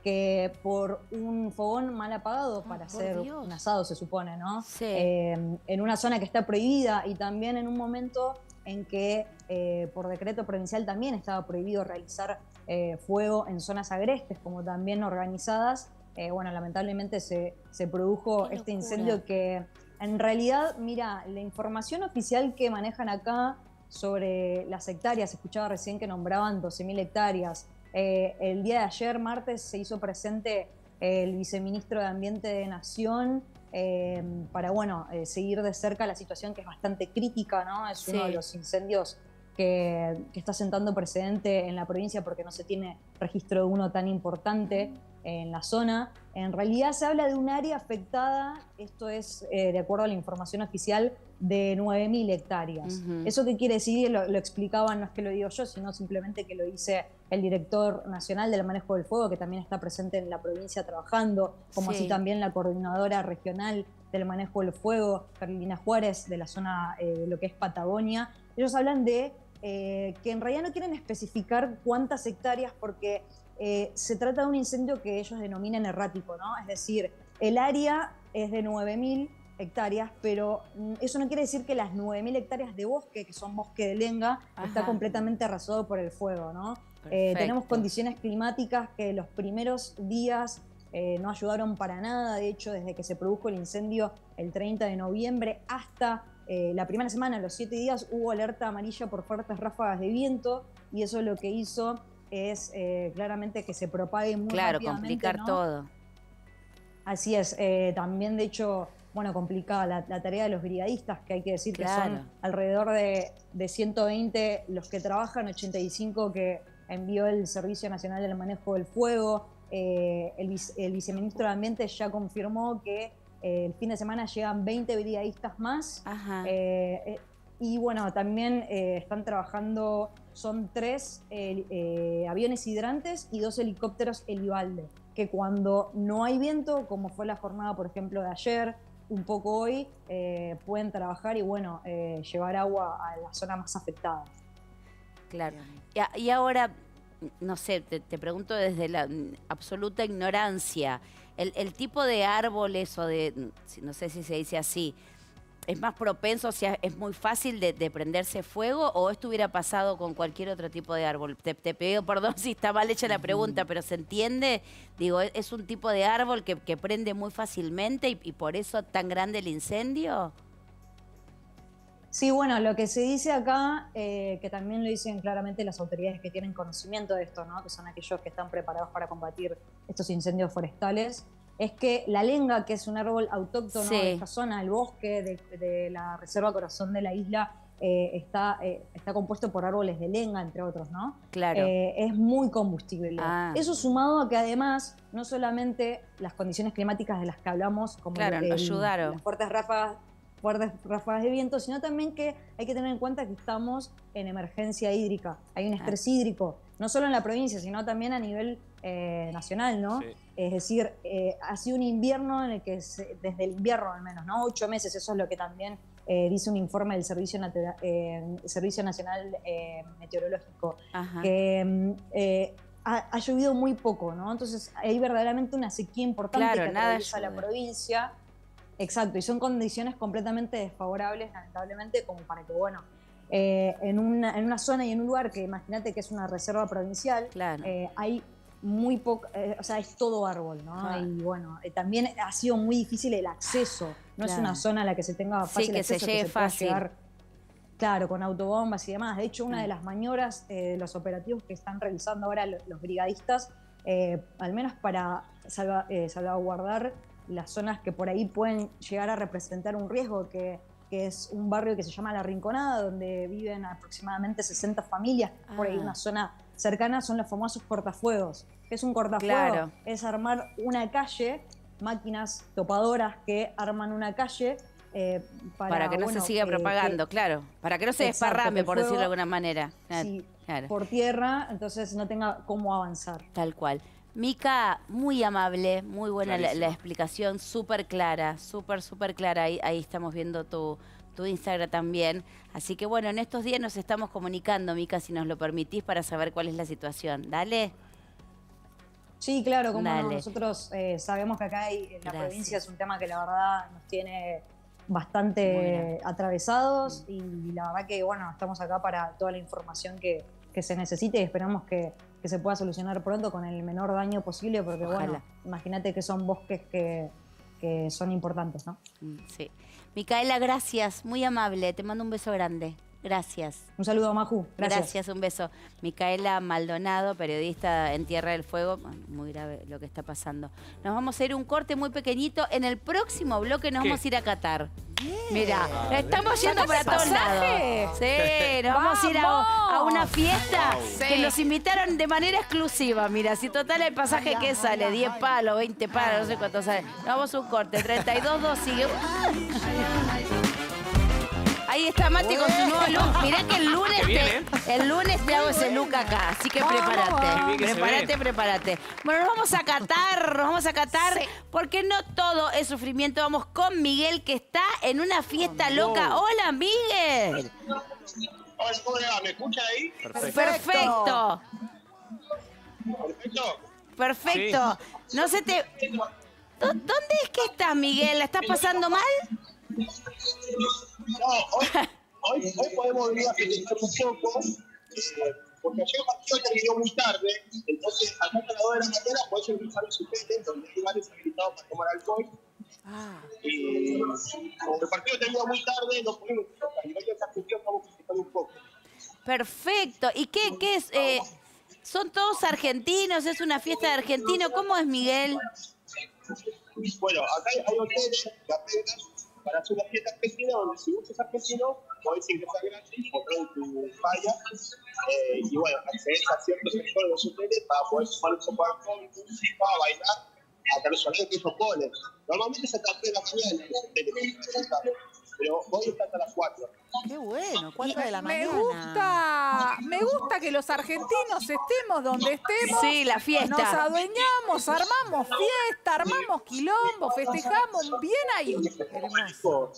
que por un fogón mal apagado para por hacer Dios. un asado, se supone, ¿no? Sí. Eh, en una zona que está prohibida y también en un momento en que eh, por decreto provincial también estaba prohibido realizar eh, fuego en zonas agrestes, como también organizadas. Eh, bueno, lamentablemente se, se produjo este incendio que en realidad, mira, la información oficial que manejan acá sobre las hectáreas, escuchaba recién que nombraban doce mil hectáreas. Eh, el día de ayer, martes, se hizo presente el viceministro de Ambiente de Nación eh, para, bueno, eh, seguir de cerca la situación que es bastante crítica, ¿no? Es Sí. uno de los incendios que, que está sentando precedente en la provincia porque no se tiene registro de uno tan importante en la zona. En realidad se habla de un área afectada, esto es eh, de acuerdo a la información oficial, de nueve mil hectáreas. Ujú. ¿Eso qué quiere decir? Lo, lo explicaban, no es que lo digo yo, sino simplemente que lo dice el director nacional del manejo del fuego, que también está presente en la provincia trabajando, como Sí. así también la coordinadora regional del manejo del fuego, Carolina Juárez, de la zona eh, de lo que es Patagonia. Ellos hablan de eh, que en realidad no quieren especificar cuántas hectáreas porque eh, se trata de un incendio que ellos denominan errático, ¿no? Es decir, el área es de nueve mil hectáreas, pero mm, eso no quiere decir que las nueve mil hectáreas de bosque, que son bosque de lenga, está Ajá. completamente arrasado por el fuego, ¿no? Eh, Perfecto. tenemos condiciones climáticas que los primeros días eh, no ayudaron para nada. De hecho, desde que se produjo el incendio el treinta de noviembre hasta eh, la primera semana, los siete días, hubo alerta amarilla por fuertes ráfagas de viento y eso lo que hizo es eh, claramente que se propague muy Claro, rápidamente, complicar ¿no? todo. Así es. Eh, también, de hecho, bueno, complicada la, la tarea de los brigadistas, que hay que decir Claro. que son alrededor de, de ciento veinte los que trabajan, ochenta y cinco que envió el Servicio Nacional del Manejo del Fuego. Eh, el, vice- el viceministro de Ambiente ya confirmó que eh, el fin de semana llegan veinte brigadistas más. Ajá. Eh, eh, y bueno, también eh, están trabajando, son tres eh, eh, aviones hidrantes y dos helicópteros helibalde, que cuando no hay viento, como fue la jornada, por ejemplo, de ayer, un poco hoy, eh, pueden trabajar y bueno, eh, llevar agua a la zona más afectada. Claro. Y, a- y ahora, no sé, te, te pregunto desde la mm, absoluta ignorancia, el, el tipo de árboles o de, mm, si- no sé si se dice así, ¿es más propenso, o sea, es muy fácil de, de prenderse fuego o esto hubiera pasado con cualquier otro tipo de árbol? Te, te pido perdón si está mal hecha la pregunta, pero ¿se entiende? Digo, ¿es, es un tipo de árbol que, que prende muy fácilmente y, y por eso tan grande el incendio? Sí, bueno, lo que se dice acá, eh, que también lo dicen claramente las autoridades que tienen conocimiento de esto, ¿no? Que son aquellos que están preparados para combatir estos incendios forestales, es que la lenga, que es un árbol autóctono Sí. de esta zona, el bosque de, de la Reserva Corazón de la isla, eh, está, eh, está compuesto por árboles de lenga, entre otros, ¿no? Claro. Eh, es muy combustible. Ah. Eso sumado a que además, no solamente las condiciones climáticas de las que hablamos, como Claro, el- ayudaron. las fuertes ráfagas, fuertes ráfagas de viento, sino también que hay que tener en cuenta que estamos en emergencia hídrica. Hay un estrés hídrico, no solo en la provincia, sino también a nivel eh, nacional, ¿no? Sí. Es decir, eh, ha sido un invierno en el que, se- desde el invierno al menos, ¿no? Ocho meses, eso es lo que también eh, dice un informe del Servicio, Natura- eh, Servicio Nacional eh, Meteorológico, Ajá. que mm, eh, ha, ha llovido muy poco, ¿no? Entonces hay verdaderamente una sequía importante Claro, que nada atraviesa la ayuda. provincia. Exacto, y son condiciones completamente desfavorables, lamentablemente, como para que, bueno, eh, en, una, en una zona y en un lugar que imagínate que es una reserva provincial, Claro. eh, hay muy poco, eh, o sea, es todo árbol, ¿no? Ah. Y bueno, eh, también ha sido muy difícil el acceso, no es Claro. una zona a la que se tenga Sí, fácil que se acceso, llegue que se pueda fácil. llegar, claro, con autobombas y demás. De hecho, una Ah. de las maniobras eh, de los operativos que están realizando ahora lo- los brigadistas, eh, al menos para salva- eh, salvaguardar las zonas que por ahí pueden llegar a representar un riesgo, que, que es un barrio que se llama La Rinconada, donde viven aproximadamente sesenta familias, por ahí Ah. una zona cercana, son los famosos cortafuegos. ¿Qué es un cortafuego? Claro. Es armar una calle, máquinas topadoras que arman una calle eh, para, Para, que no bueno, se siga que- propagando, claro. Para que no se Exacto, desparrame, que el por decirlo de fuego- alguna manera. Claro, Sí, claro. por tierra, entonces no tenga cómo avanzar. Tal cual. Mica, muy amable, muy buena la, Clarísimo. la explicación, súper clara, súper, súper clara. Ahí, ahí estamos viendo tu, tu Instagram también. Así que bueno, en estos días nos estamos comunicando, Mica, si nos lo permitís, para saber cuál es la situación. Dale. Sí, claro, como no, Dale. nosotros eh, sabemos que acá hay, en la Gracias. provincia es un tema que la verdad nos tiene bastante atravesados y la verdad que bueno, estamos acá para toda la información que, que se necesite y esperamos que, que se pueda solucionar pronto con el menor daño posible porque Ojalá. bueno, imagínate que son bosques que, que son importantes, ¿no? Sí. Micaela, gracias, muy amable, te mando un beso grande. Gracias. Un saludo, Maju. Gracias. Gracias, un beso. Micaela Maldonado, periodista en Tierra del Fuego. Muy grave lo que está pasando. Nos vamos a ir un corte muy pequeñito. En el próximo bloque nos ¿Qué? vamos a ir a Qatar. Mira, A ver. estamos yendo para todos pasaje? lados. Sí, nos vamos a ir a, a una fiesta Wow. que Sí. nos invitaron de manera exclusiva. Mira, si total el pasaje que sale, diez palos, veinte palos, no sé cuánto sale. Nos vamos a un corte, treinta y dos, dos sigue. Ahí está Mati con su nuevo look. Mirá que el lunes, Qué bien, te, el lunes te hago ese look acá. Así que Vamos. prepárate. Qué bien que se Prepárate, ve. prepárate. Bueno, nos vamos a Qatar, nos vamos a Qatar, porque no todo es sufrimiento. Vamos con Miguel, que está en una fiesta loca. Hola, Miguel. Hola, ¿cómo le va? ¿Me escucha ahí? Perfecto. Perfecto. Perfecto. Perfecto. No se te... ¿Dó- ¿Dónde es que estás, Miguel? ¿La estás pasando mal? No, hoy, hoy, hoy podemos venir a festejar un poco, eh, porque ayer el partido terminó muy tarde, entonces acá a las dos de la mañana podés empezar los hoteles donde hay bares habilitados para tomar alcohol. Y como el partido terminó muy tarde, no pudimos festejar. Y hoy en esta cuestión vamos a festejar un poco. Perfecto. ¿Y qué, qué es? Eh, ¿Son todos argentinos? ¿Es una fiesta de argentinos? ¿Cómo es, Miguel? Bueno, acá hay, hay hoteles que apenas para hacer una fiesta argentina donde si vos sos argentino podés ingresar gratis, comprar tu falla eh, y bueno, accedes a ciertos sectores de los hoteles para poder sumar un poco de alcohol, música, bailar, hasta los horarios que ellos ponen. Normalmente es hasta las tres de la mañana en los hoteles, pero hoy está hasta las cuatro. Qué bueno, cuatro de la Me mañana. gusta, me gusta que los argentinos estemos donde estemos. Sí, la fiesta. Nos adueñamos, armamos fiesta, armamos quilombo, festejamos bien ahí. Hermoso.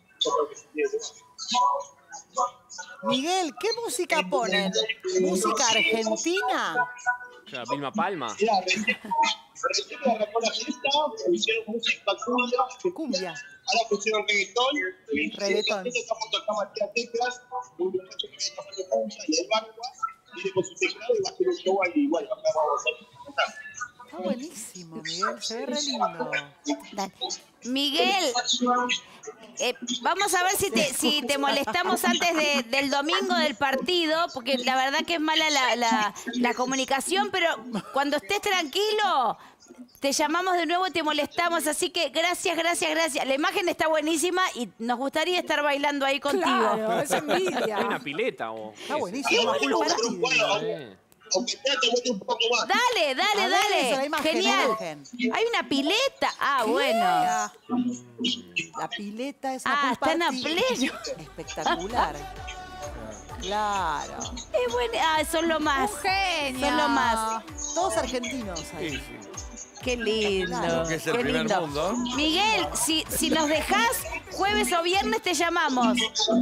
Miguel, ¿qué música ponen? ¿Música argentina? Claro, Vilma Palma. Mira, recién recién me arrancó la fiesta, pusieron música cumbia. Cumbia. Ahora pusieron reggaetón. Y Reggaetón. y estamos tocando aquí a teclas, un muchacho que viene tocando cumbia y el barba, viene con su teclado y va a hacer un show ahí. Igual, acá vamos a cantar. Está buenísimo, Miguel, se ve re lindo. Miguel, eh, vamos a ver si te, si te molestamos antes de- del domingo del partido, porque la verdad que es mala la, la- la comunicación, pero cuando estés tranquilo, te llamamos de nuevo y te molestamos. Así que gracias, gracias, gracias. La imagen está buenísima y nos gustaría estar bailando ahí contigo. Claro, es envidia. Hay una pileta o... Está buenísimo. Aunque sea, te muestre un poco más. Dale, dale, A ver, dale. eso, la imagen, la Genial. imagen. Hay una pileta. Ah, ¿Qué? bueno. La pileta es una Ah, pool están a party pleno. espectacular. Claro. Es bueno. Ah, son lo más. Un genio. Son lo más. Todos argentinos ahí. Qué lindo. Lo que es el qué primer lindo. mundo. Miguel, si, si nos dejás, jueves o viernes te llamamos.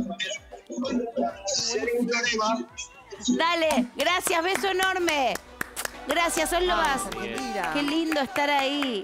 Sin problema. Dale, gracias, beso enorme. Gracias, son lo más. Argentina. Qué lindo estar ahí.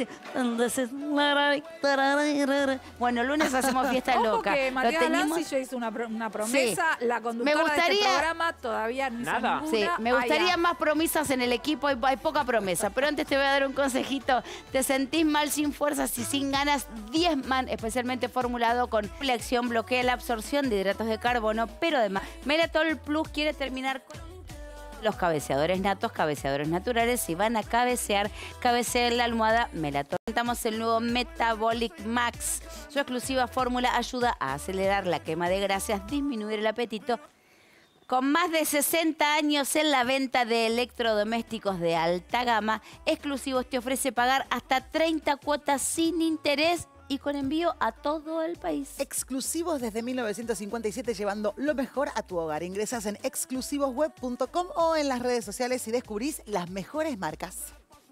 Bueno, lunes hacemos fiesta Ojo loca. que Lo Matías tenemos- Lanzi ya hizo una, pro- una promesa. La conductora Me gustaría- de este programa todavía no hizo Nada. Sí, ninguna. me Ah, gustaría ya. más promesas en el equipo, hay, hay poca promesa. Pero antes te voy a dar un consejito. ¿Te sentís mal, sin fuerzas y sin ganas? Diezman, especialmente formulado con la acción, bloquea la absorción de hidratos de carbono, pero además, Melatol Plus quiere terminar con los cabeceadores natos, cabeceadores naturales. Si van a cabecear, cabeceen la almohada Melatol. Presentamos el nuevo Metabolic Max. Su exclusiva fórmula ayuda a acelerar la quema de grasas, disminuir el apetito. Con más de sesenta años en la venta de electrodomésticos de alta gama, Exclusivos te ofrece pagar hasta treinta cuotas sin interés y con envío a todo el país. Exclusivos desde mil novecientos cincuenta y siete, llevando lo mejor a tu hogar. Ingresas en exclusivos web punto com o en las redes sociales y descubrís las mejores marcas.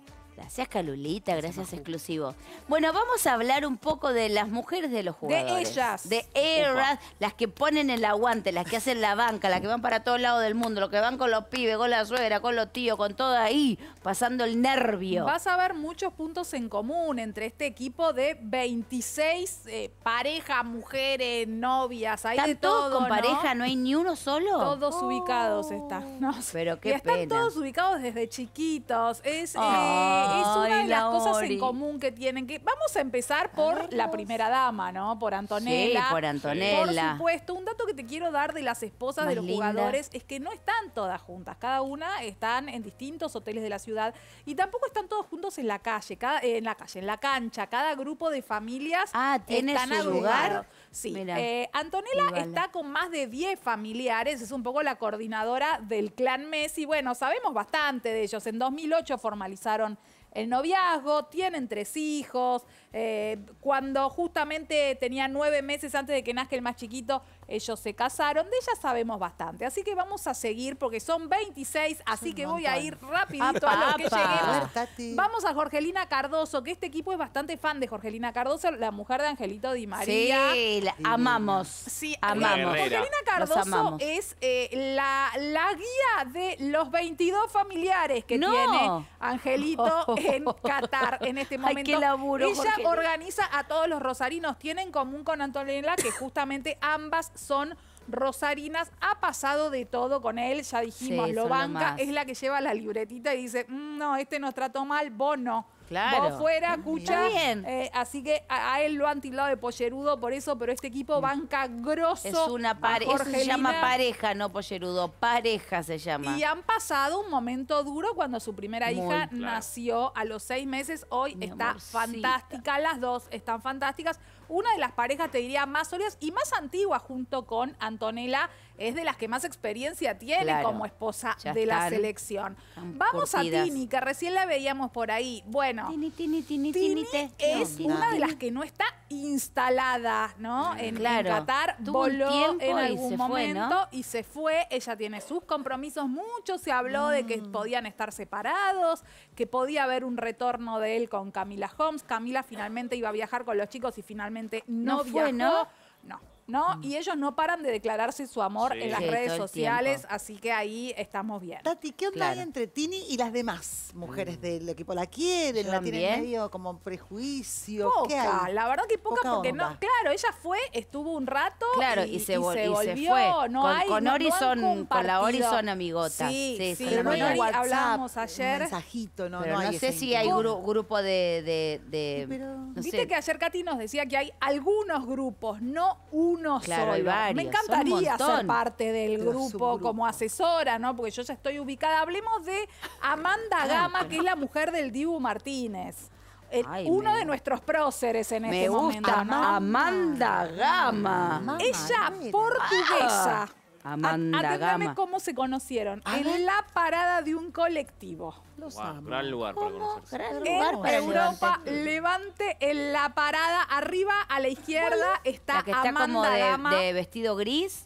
Gracias, Calulita, gracias, exclusivo. Bueno, vamos a hablar un poco de las mujeres de los jugadores. De ellas. De ellas, las que ponen el aguante, las que hacen la banca, las que van para todos lados del mundo, los que van con los pibes, con la suegra, con los tíos, con todo ahí, pasando el nervio. Vas a ver muchos puntos en común entre este equipo de veintiséis eh, parejas, mujeres, novias, hay ¿Están de todos todo, con ¿no? pareja? ¿No hay ni uno solo? Todos Oh. ubicados están. ¿no? Pero qué y están pena. todos ubicados desde chiquitos. Es, eh, Ay, es una de las la cosas Ori. en común que tienen. Que vamos a empezar por la primera dama, ¿no? Por Antonella. Sí, por Antonella. Por supuesto. Un dato que te quiero dar de las esposas Más de los linda. jugadores es que no están todas juntas. Cada una están en distintos hoteles de la ciudad y tampoco están todos juntos en la calle, cada, eh, en la calle, en la cancha. Cada grupo de familias Ah, ¿tiene están su agrupados. lugar? Sí. Mira. Eh, Antonella Igual. está con más de diez familiares, es un poco la coordinadora del clan Messi. Bueno, sabemos bastante de ellos. En dos mil ocho formalizaron el noviazgo, tienen tres hijos. Eh, cuando justamente tenía nueve meses antes de que nazca el más chiquito, ellos se casaron. De ella sabemos bastante. Así que vamos a seguir porque son veintiséis, así que voy a ir rapidito a lo que Apa. lleguemos. A ver, Tati. Vamos a Jorgelina Cardoso, que este equipo es bastante fan de Jorgelina Cardoso, la mujer de Angelito Di María. Sí, la amamos. Sí, amamos. Jorgelina Los Cardoso amamos. es eh, la, la guía de los veintidós familiares que No. tiene Angelito en Qatar en este Ay, momento. qué laburo, Ella Jorgelina. organiza a todos los rosarinos. Tiene en común con Antonella que justamente ambas son rosarinas. Ha pasado de todo con él, ya dijimos, Sí, lo son lo banca. más. Es la que lleva la libretita y dice, "Mm, no, este nos trató mal, vos no. Claro. Vos fuera, cucha. Está bien. Eh, así que a, a él lo han tildado de pollerudo por eso, pero este equipo banca grosso. Es una pareja, eso se llama pareja, no pollerudo, pareja se llama. Y han pasado un momento duro cuando su primera Muy, hija claro. nació a los seis meses. Hoy Mi está amorcita. fantástica, las dos están fantásticas. Una de las parejas, te diría, más sólidas y más antiguas junto con Antonella, es de las que más experiencia tiene Claro. como esposa Ya de la están selección. tan Vamos curtidas. a Tini, que recién la veíamos por ahí. Bueno, Tini, Tini, Tini, Tini te. es No, una Tini. de las que no está instalada, ¿no? En, Claro. en Qatar, Tuvo un voló tiempo en y algún se fue, ¿no? momento y se fue. Ella tiene sus compromisos. Mucho se habló de que podían estar separados, que podía haber un retorno de él con Camila Holmes. Camila finalmente iba a viajar con los chicos y finalmente no, No fue, viajó. ¿no? No. ¿No? Y ellos no paran de declararse su amor Sí. en las Sí, redes todo el sociales, tiempo. así que ahí estamos bien. Tati, ¿qué onda Claro. hay entre Tini y las demás mujeres del equipo? ¿La quieren? ¿La ¿Llevan tienen bien? medio como prejuicio? ¿Qué Poca, hay? la verdad que poca, Poca porque onda. no, claro, ella fue, estuvo un rato Claro, y, y se vol- y se volvió. fue. No Con- hay, con no- Ori no han son- con la Ori compartido. son amigotas. Sí, Sí, sí, son con amigas. Ori WhatsApp, hablábamos un ayer. mensajito, no, Pero no no, hay sé ese si hay encuentro. gru- grupo de... de, de- no Viste sé. que ayer Katy nos decía que hay algunos grupos, no uno Claro, solo. hay varios, Me son un encantaría ser montón. parte del Los grupo subgrupos. como asesora, ¿no? Porque yo ya estoy ubicada. Hablemos de Amanda Gama, que es la mujer del Dibu Martínez. El- Ay, uno me- de nuestros próceres en Me este gusta momento, ¿no? Amanda Gama. Mamá, Ella, mira. portuguesa. Amanda A- Atendame Gama. cómo se conocieron. A ver. En la parada de un colectivo. Los Wow, amo. gran lugar para conocerse. Gran En lugar para Europa, levantar. Levante en la parada. Arriba a la izquierda está La que está Amanda como de, Gama. de vestido gris.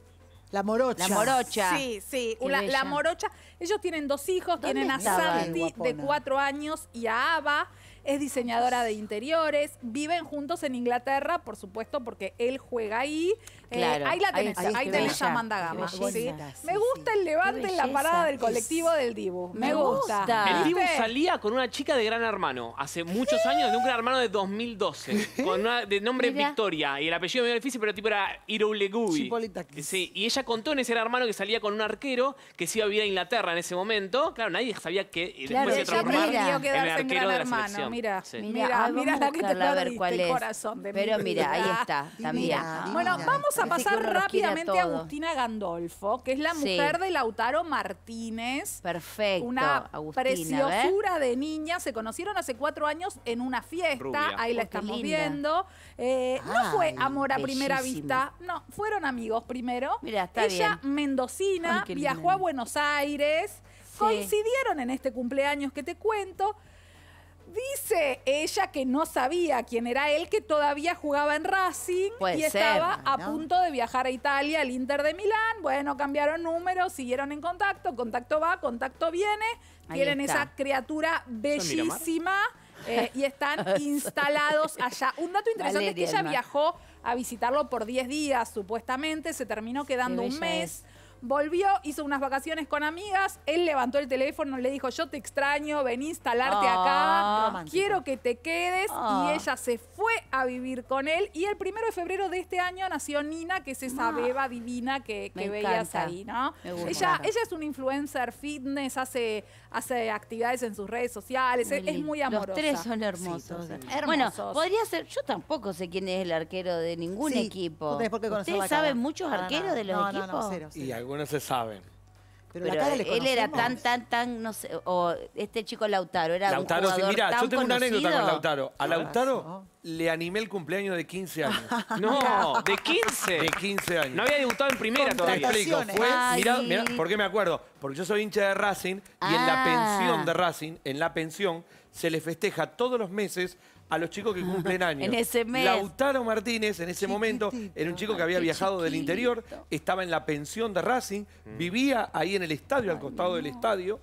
La morocha. La morocha. Sí, sí, Qué la, bella. la morocha. Ellos tienen dos hijos, ¿Dónde tienen a estaba? Santi de Guapona. cuatro años y a Ava. Es diseñadora de interiores. Viven juntos en Inglaterra, por supuesto, porque él juega ahí. Eh, Claro, ahí la ahí tenés, está. ahí, Qué tenés bella, a Amanda qué Gama. belleza. ¿sí? Sí, Me sí. gusta el levante Qué en la belleza. parada del Es- colectivo del Dibu. Me, Me gusta. gusta. El Dibu ¿Viste? salía con una chica de Gran Hermano hace muchos años, de un Gran Hermano de dos mil doce, con una de nombre Mira. Victoria. Y el apellido medio difícil, pero tipo era Iroulegoui. Chipolitakis. Sí, y ella contó en ese Gran Hermano que salía con un arquero que se iba a vivir a Inglaterra en ese momento. Claro, nadie sabía que Claro, después se Ella transformaba mira. prefirió en el quedarse en arquero Gran de la Hermano. selección. Mira, Sí. Mira, mira, ay, mira vamos la a que te buscarla a ver perdiste, cuál es. corazón de Pero mi mira, ahí vida. está, también. Divina, Bueno, divina. vamos a Parece que pasar uno los quiere a rápidamente a todos. Agustina Gandolfo, que es la Sí. mujer de Lautaro Martínez. Perfecto, Una Agustina, preciosura de niña. Se conocieron hace cuatro años en una fiesta. Rubia. Ahí la Oh, qué estamos linda. viendo. Eh, no fue Ay, amor a primera bellísima. vista. No, fueron amigos primero. Mira, está Ella, bien. mendocina, Ay, qué viajó linda. a Buenos Aires. Sí. Coincidieron en este cumpleaños que te cuento. Dice ella que no sabía quién era él, que todavía jugaba en Racing Puede y ser, estaba a ¿no? punto de viajar a Italia, al Inter de Milán. Bueno, cambiaron números, siguieron en contacto, contacto va, contacto viene. Ahí Tienen está. esa criatura ¿Eso es Miramar? bellísima eh, y están instalados allá. Un dato interesante es que Valeria ella del Mar. viajó a visitarlo por diez días, supuestamente, se terminó quedando Qué un bella mes. Volvió, hizo unas vacaciones con amigas, él levantó el teléfono, le dijo, yo te extraño, vení a instalarte Ah. acá, Romántico. quiero que te quedes. Ah. Y ella se fue a vivir con él. Y el primero de febrero de este año nació Nina, que es esa Ah. beba divina que, Me que veías encanta. ahí, ¿no? Me gusta. Ella, ella es una influencer fitness, hace, hace actividades en sus redes sociales, es, es lindo. muy amorosa. Los tres son hermosos. Sí, todos Bueno, hermosos. podría ser, yo tampoco sé quién es el arquero de ningún Sí, equipo. tú tenés por qué conocerla ¿Ustedes cada- saben muchos para arqueros nada. de los No, equipos? No, no, cero, cero. Y algunos se saben. Pero, Pero la cara le él era tan, conocemos. tan, tan, no sé, o este chico Lautaro, era Lautaro, un sí, jugador mirá, tan yo tengo una anécdota con conocido. Lautaro. A Lautaro le animé el cumpleaños de quince años. No, de quince. De quince años. No había debutado en primera Te todavía. explico, fue, Ay. mirá, mirá, ¿por qué me acuerdo? Porque yo soy hincha de Racing y en la Ah. pensión de Racing, en la pensión, se le festeja todos los meses a los chicos que cumplen años. En ese mes. Lautaro Martínez, en ese momento, era un chico que había Qué viajado del chiquito. interior, estaba en la pensión de Racing, vivía ahí en el estadio, al costado del estadio,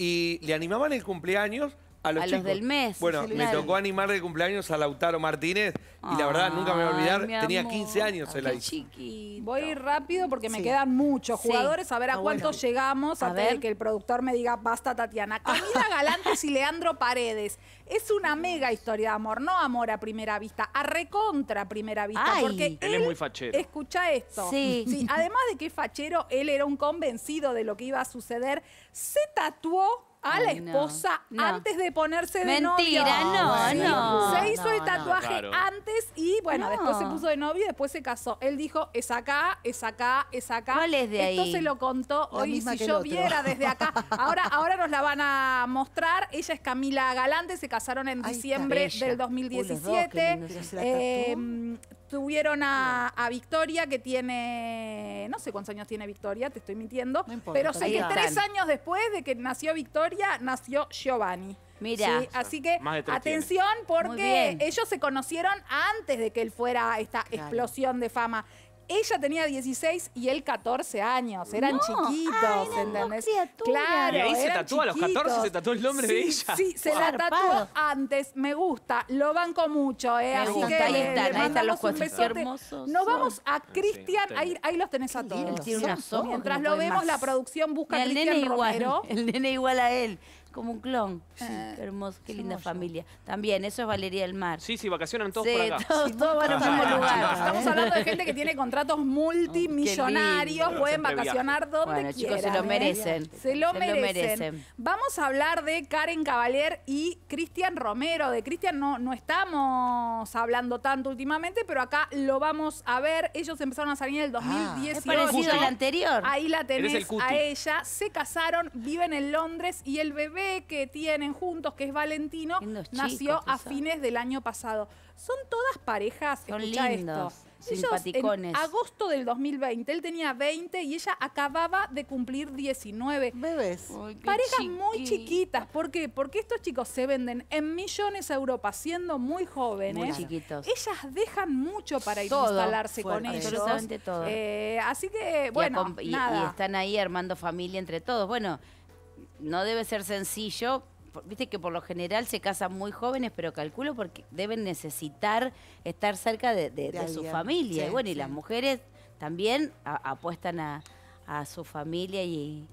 y le animaban el cumpleaños a los A los chicos. del mes, Bueno, sí, me claro. tocó animar el cumpleaños a Lautaro Martínez y la verdad nunca me voy a olvidar, Ay, mi tenía amor. quince años el Qué ahí. chiquito. Voy a ir rápido porque me Sí. quedan muchos Sí. jugadores. A ver a Ah, cuántos bueno. llegamos A antes de ver. que el productor me diga basta, Tatiana. Camila Galantes y Leandro Paredes. Es una mega historia de amor, no amor a primera vista, a recontra a primera vista. Ay. Porque Él es muy fachero. Escucha esto. Sí. Además de que es fachero, él era un convencido de lo que iba a suceder. Se tatuó a la Ay, no, esposa no. antes de ponerse de Mentira, novio. no, Sí. no. Se hizo No, el no. tatuaje Claro. antes y bueno, No. después se puso de novio y después se casó. Él dijo, es acá, es acá, es acá. ¿Cuál es de Esto ahí? se lo contó La hoy misma si que el yo otro. viera desde acá. Ahora, ahora nos la van a mostrar. Ella es Camila Galante, se casaron en Ahí está. diciembre Bella. del dos mil Uy, los dos, qué diecisiete. lindos. Pero se la Eh, tuvieron a, a Victoria, que tiene, no sé cuántos años tiene Victoria, te estoy mintiendo, No importa, pero sé ahí que están. tres años después de que nació Victoria, nació Giovanni. Mira. Sí, así que Más de tres atención Muy porque bien. ellos se conocieron antes de que él fuera esta explosión de fama. Ella tenía dieciséis y él catorce años. Eran No. chiquitos, Ah, eran dos ¿entendés? criaturas. Claro. Y ahí se eran tatuó, a los chiquitos. catorce se tatuó el nombre Sí, de ella. Sí, se la Zarpado. tatuó antes. Me gusta. Lo banco mucho, ¿eh? Me Así gusta. que Ahí le están, ahí están mandamos los un cuadritos besote. hermosos. Nos vamos a Cristian. sí, ahí, ahí los tenés a Él todos. tiene unas ojos Mientras que lo no pueden vemos, más. la producción busca a Mira, el nene Cristian igual, Romero. el nene igual a él, como un clon. Eh, Qué hermoso, qué linda somos yo. familia. También, eso es Valeria del Mar. Sí, sí, vacacionan todos Sí, por acá. todos, todos van al mismo lugar. Estamos hablando de gente que tiene contratos multimillonarios, lindo. pueden Siempre vacacionar donde Bueno, chicos, quieran. se lo ¿eh? merecen. Se lo Se lo merecen. merecen. Vamos a hablar de Karen Cavalier y Cristian Romero. De Cristian no, no estamos hablando tanto últimamente, pero acá lo vamos a ver. Ellos empezaron a salir en el dos mil dieciocho. Es parecido al anterior. Ahí la Eres tenés el cuti. a ella. Se casaron, viven en Londres y el bebé que tienen juntos, que es Valentino, Lindos nació chicos, a esa. fines del año pasado. Son todas parejas, Son escuchá lindos, esto. Ellos simpaticones. en agosto del dos mil veinte, él tenía veinte y ella acababa de cumplir diecinueve. Bebés. Parejas muy chiquitas. ¿Por qué? Porque estos chicos se venden en millones a Europa siendo muy jóvenes. Muy chiquitos. Ellas dejan mucho para ir a Todo, instalarse fuerte. con ellos. Absolutamente todo. Eh, así que, Y bueno, acom- y, nada. y están ahí armando familia entre todos. Bueno, no debe ser sencillo. por- Viste que por lo general se casan muy jóvenes, pero calculo porque deben necesitar estar cerca de, de- De de su alguien. familia. Sí, y bueno, y sí. las mujeres también a- apuestan a, a su familia y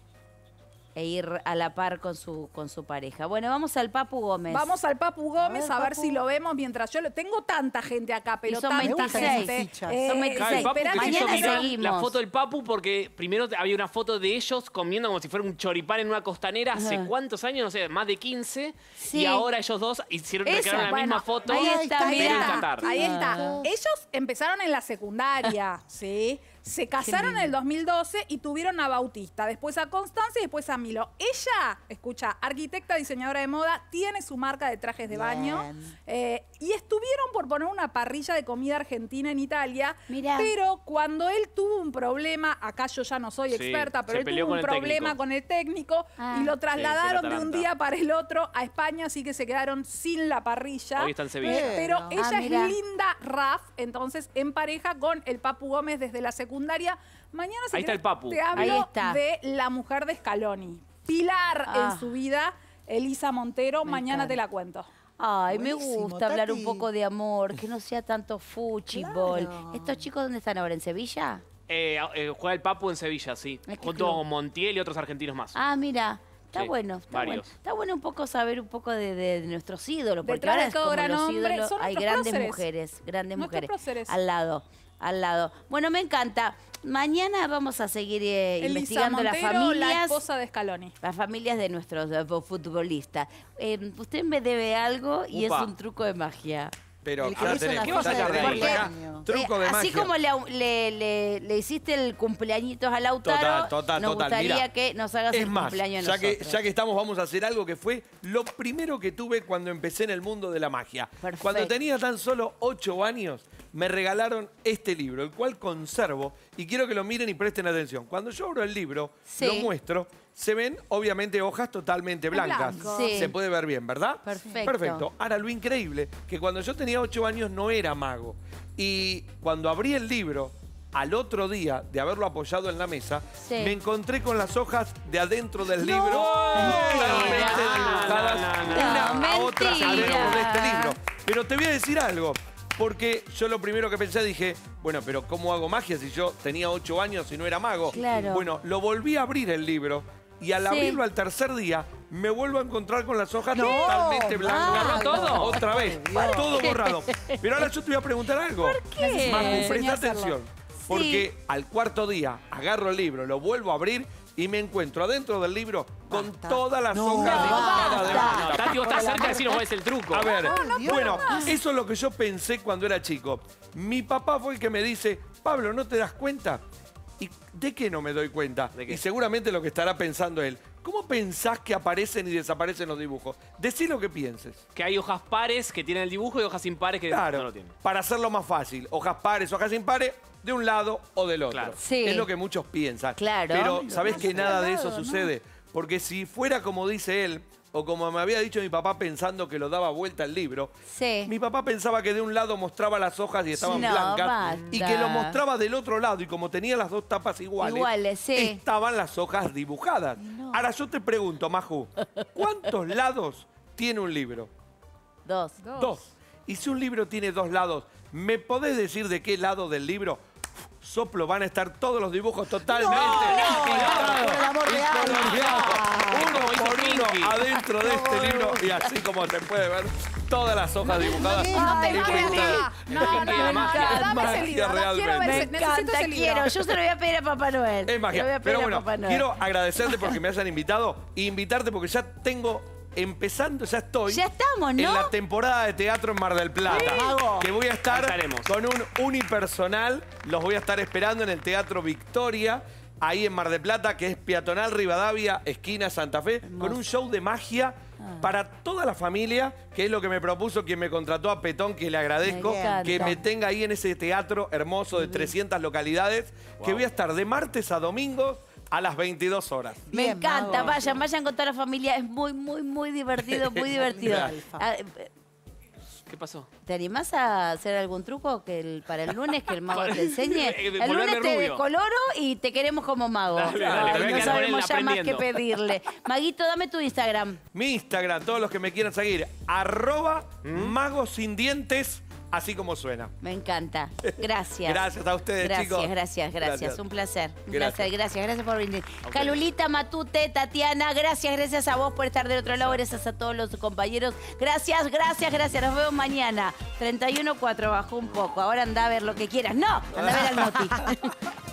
e ir a la par con su con su pareja. Bueno, vamos al Papu Gómez. Vamos al Papu Gómez a ver, Papu. si lo vemos mientras yo lo tengo tanta gente acá, pero Y son tanta veintiséis. gente. Fichas. Eh, Son Claro, veintiséis. el Papu que esperate se que hizo Mañana viral seguimos. la foto del Papu porque primero había una foto de ellos comiendo como si fuera un choripán en una costanera hace Ajá. cuántos años, no sé, más de quince. Sí. Y ahora ellos dos hicieron Esa, recrearon la bueno, misma foto ahí está, Ahí pero en mirá. Qatar. Ahí está. Ah. Ellos empezaron en la secundaria, ¿sí? Se casaron en el dos mil doce y tuvieron a Bautista, después a Constanza y después a Milo. Ella, escucha, arquitecta, diseñadora de moda, tiene su marca de trajes de baño. Bien. eh, y estuvieron por poner una parrilla de comida argentina en Italia, Mirá. pero cuando él tuvo un problema, acá yo ya no soy Sí, experta, pero se él peleó tuvo un con el problema técnico. con el técnico Ah. y lo Sí, trasladaron el de un Atalanta. día para el otro a España, así que se quedaron sin la parrilla. Hoy está en Sevilla. Eh, pero Ah, ella mirá. es Linda Raff, entonces en pareja con el Papu Gómez desde la secundaria. Mañana si Ahí está querés, el Papu. te hablo Ahí está. de la mujer de Scaloni. Pilar Ah. en su vida, Elisa Montero, Me mañana encanta. te la cuento. Ay, me Buenísimo, gusta hablar un Tati. poco de amor, que no sea tanto fútbol. Claro. ¿Estos chicos dónde están ahora? ¿En Sevilla? Eh, eh, juega el Papu en Sevilla, sí. ¿A qué Junto club? con Montiel y otros argentinos más. Ah, mira. Está Sí, bueno, está varios. bueno. Está bueno un poco saber un poco de, de- de nuestros ídolos, porque Detrás ahora de es todo como gran los hombre, ídolos, son hay nuestros grandes próceres. mujeres, grandes Nuestros mujeres. próceres. Al lado, al lado. Bueno, me encanta. Mañana vamos a seguir eh, Elisa investigando las Montero, la familias. esposa de Scaloni. Las familias de nuestros eh, futbolistas. Eh, usted me debe algo y Upa. es un truco de magia. Pero El que ya hizo tenés, la ya cosa de tenemos Porque- acá. Truco de Eh, así magia. como le, le- le- le hiciste el cumpleañitos a Lautaro, Total, total, nos total. gustaría Mirá, que nos hagas es el más, cumpleaños ya que, nosotros. ya que estamos, vamos a hacer algo que fue lo primero que tuve cuando empecé en el mundo de la magia. Perfecto. Cuando tenía tan solo ocho años, me regalaron este libro, el cual conservo y quiero que lo miren y presten atención. Cuando yo abro el libro, Sí. lo muestro, se ven obviamente hojas totalmente blancas. blanco. Sí. Se puede ver bien, ¿verdad? Perfecto. Perfecto. Ahora, lo increíble, que cuando yo tenía ocho años no era mago. Y cuando abrí el libro, al otro día de haberlo apoyado en la mesa, Sí. me encontré con las hojas de adentro del libro. Mentira. totalmente dibujadas, No, una a otra mentira. adentro de este libro. Pero te voy a decir algo. Porque yo lo primero que pensé, dije, bueno, pero ¿cómo hago magia si yo tenía ocho años y no era mago? Claro. Bueno, lo volví a abrir el libro y al Sí. abrirlo al tercer día, me vuelvo a encontrar con las hojas No, totalmente blancas. Mago. todo? Otra vez, todo qué? borrado. Pero ahora yo te voy a preguntar algo. ¿Por qué? Majo, Enseñá presta a hacerlo. atención. Porque al cuarto día agarro el libro, lo vuelvo a abrir y me encuentro adentro del libro con todas las No, hojas dibujadas de basta. vuelta. No, Tati, vos estás cerca de decirnos cuál es el truco. A ver, Dios. bueno, eso es lo que yo pensé cuando era chico. Mi papá fue el que me dice, Pablo, ¿no te das cuenta? ¿Y de qué no me doy cuenta? ¿De qué? Y seguramente lo que estará pensando él. ¿Cómo pensás que aparecen y desaparecen los dibujos? Decí lo que pienses. Que hay hojas pares que tienen el dibujo y hojas impares que Claro, no lo tienen. para hacerlo más fácil. Hojas pares, hojas impares, de un lado o del otro. Claro. Sí. Es lo que muchos piensan. Claro. Pero ¿sabés no que sé nada al de lado, eso ¿no? sucede? Porque si fuera como dice él, o como me había dicho mi papá pensando que lo daba vuelta el libro, Sí. mi papá pensaba que de un lado mostraba las hojas y estaban No, blancas basta. y que lo mostraba del otro lado y como tenía las dos tapas iguales, Iguales, sí. estaban las hojas dibujadas. Ahora yo te pregunto, Maju, ¿cuántos lados tiene un libro? Dos. Dos. Y si un libro tiene dos lados, ¿me podés decir de qué lado del libro? Soplo, van a estar todos los dibujos totalmente pintados por el amor de y Dios. coloreados, uno Como hizo por uno Pinky. adentro de este libro y así como se puede ver todas las hojas dibujadas. No te y mames pintadas. acá. No, no, no, Pinky, no, magia. dame ese Magia libro. No quiero ver realmente. ese, Me necesito encanta, ese libro. quiero. Yo se lo voy a pedir a Papá Noel. Es Se lo voy magia. a pedir Pero a bueno, Papá Noel. quiero agradecerte porque me hayan invitado e invitarte porque ya tengo empezando, ya estoy Ya estamos, en ¿no? la temporada de teatro en Mar del Plata. Mago. Que voy a estar Ahí estaremos. con un unipersonal. Los voy a estar esperando en el Teatro Victoria, ahí en Mar del Plata, que es peatonal Rivadavia, esquina Santa Fe, con un show de magia Ah. para toda la familia, que es lo que me propuso quien me contrató a Petón, que le agradezco, Me encanta. que me tenga ahí en ese teatro hermoso de trescientas localidades, que voy a estar de martes a domingo a las veintidós horas. Me Bien, encanta, Mago. vayan, vayan con toda la familia, es muy, muy, muy divertido, muy divertido. Gracias. Ah, eh, ¿Qué pasó? ¿Te animás a hacer algún truco que el- para el lunes que el mago te enseñe? Eh, El volverme lunes te rubio. decoloro y te queremos como mago. Dale, dale, Ay, me voy a no quedar con sabemos él ya más que aprendiendo. pedirle. Maguito, dame tu Instagram. Mi Instagram, todos los que me quieran seguir, arroba magos sin dientes, así como suena. Me encanta. Gracias. Gracias a ustedes, gracias, chicos. Gracias, gracias, Gracias. Un placer. Un Gracias. placer. Gracias, gracias por venir. Calulita, Matute, Tatiana, gracias, gracias a vos por estar del otro lado. Gracias a todos los compañeros. Gracias, gracias, gracias. Nos vemos mañana. treinta y uno cuatro, bajó un poco. Ahora anda a ver lo que quieras. No, anda a ver al Noti.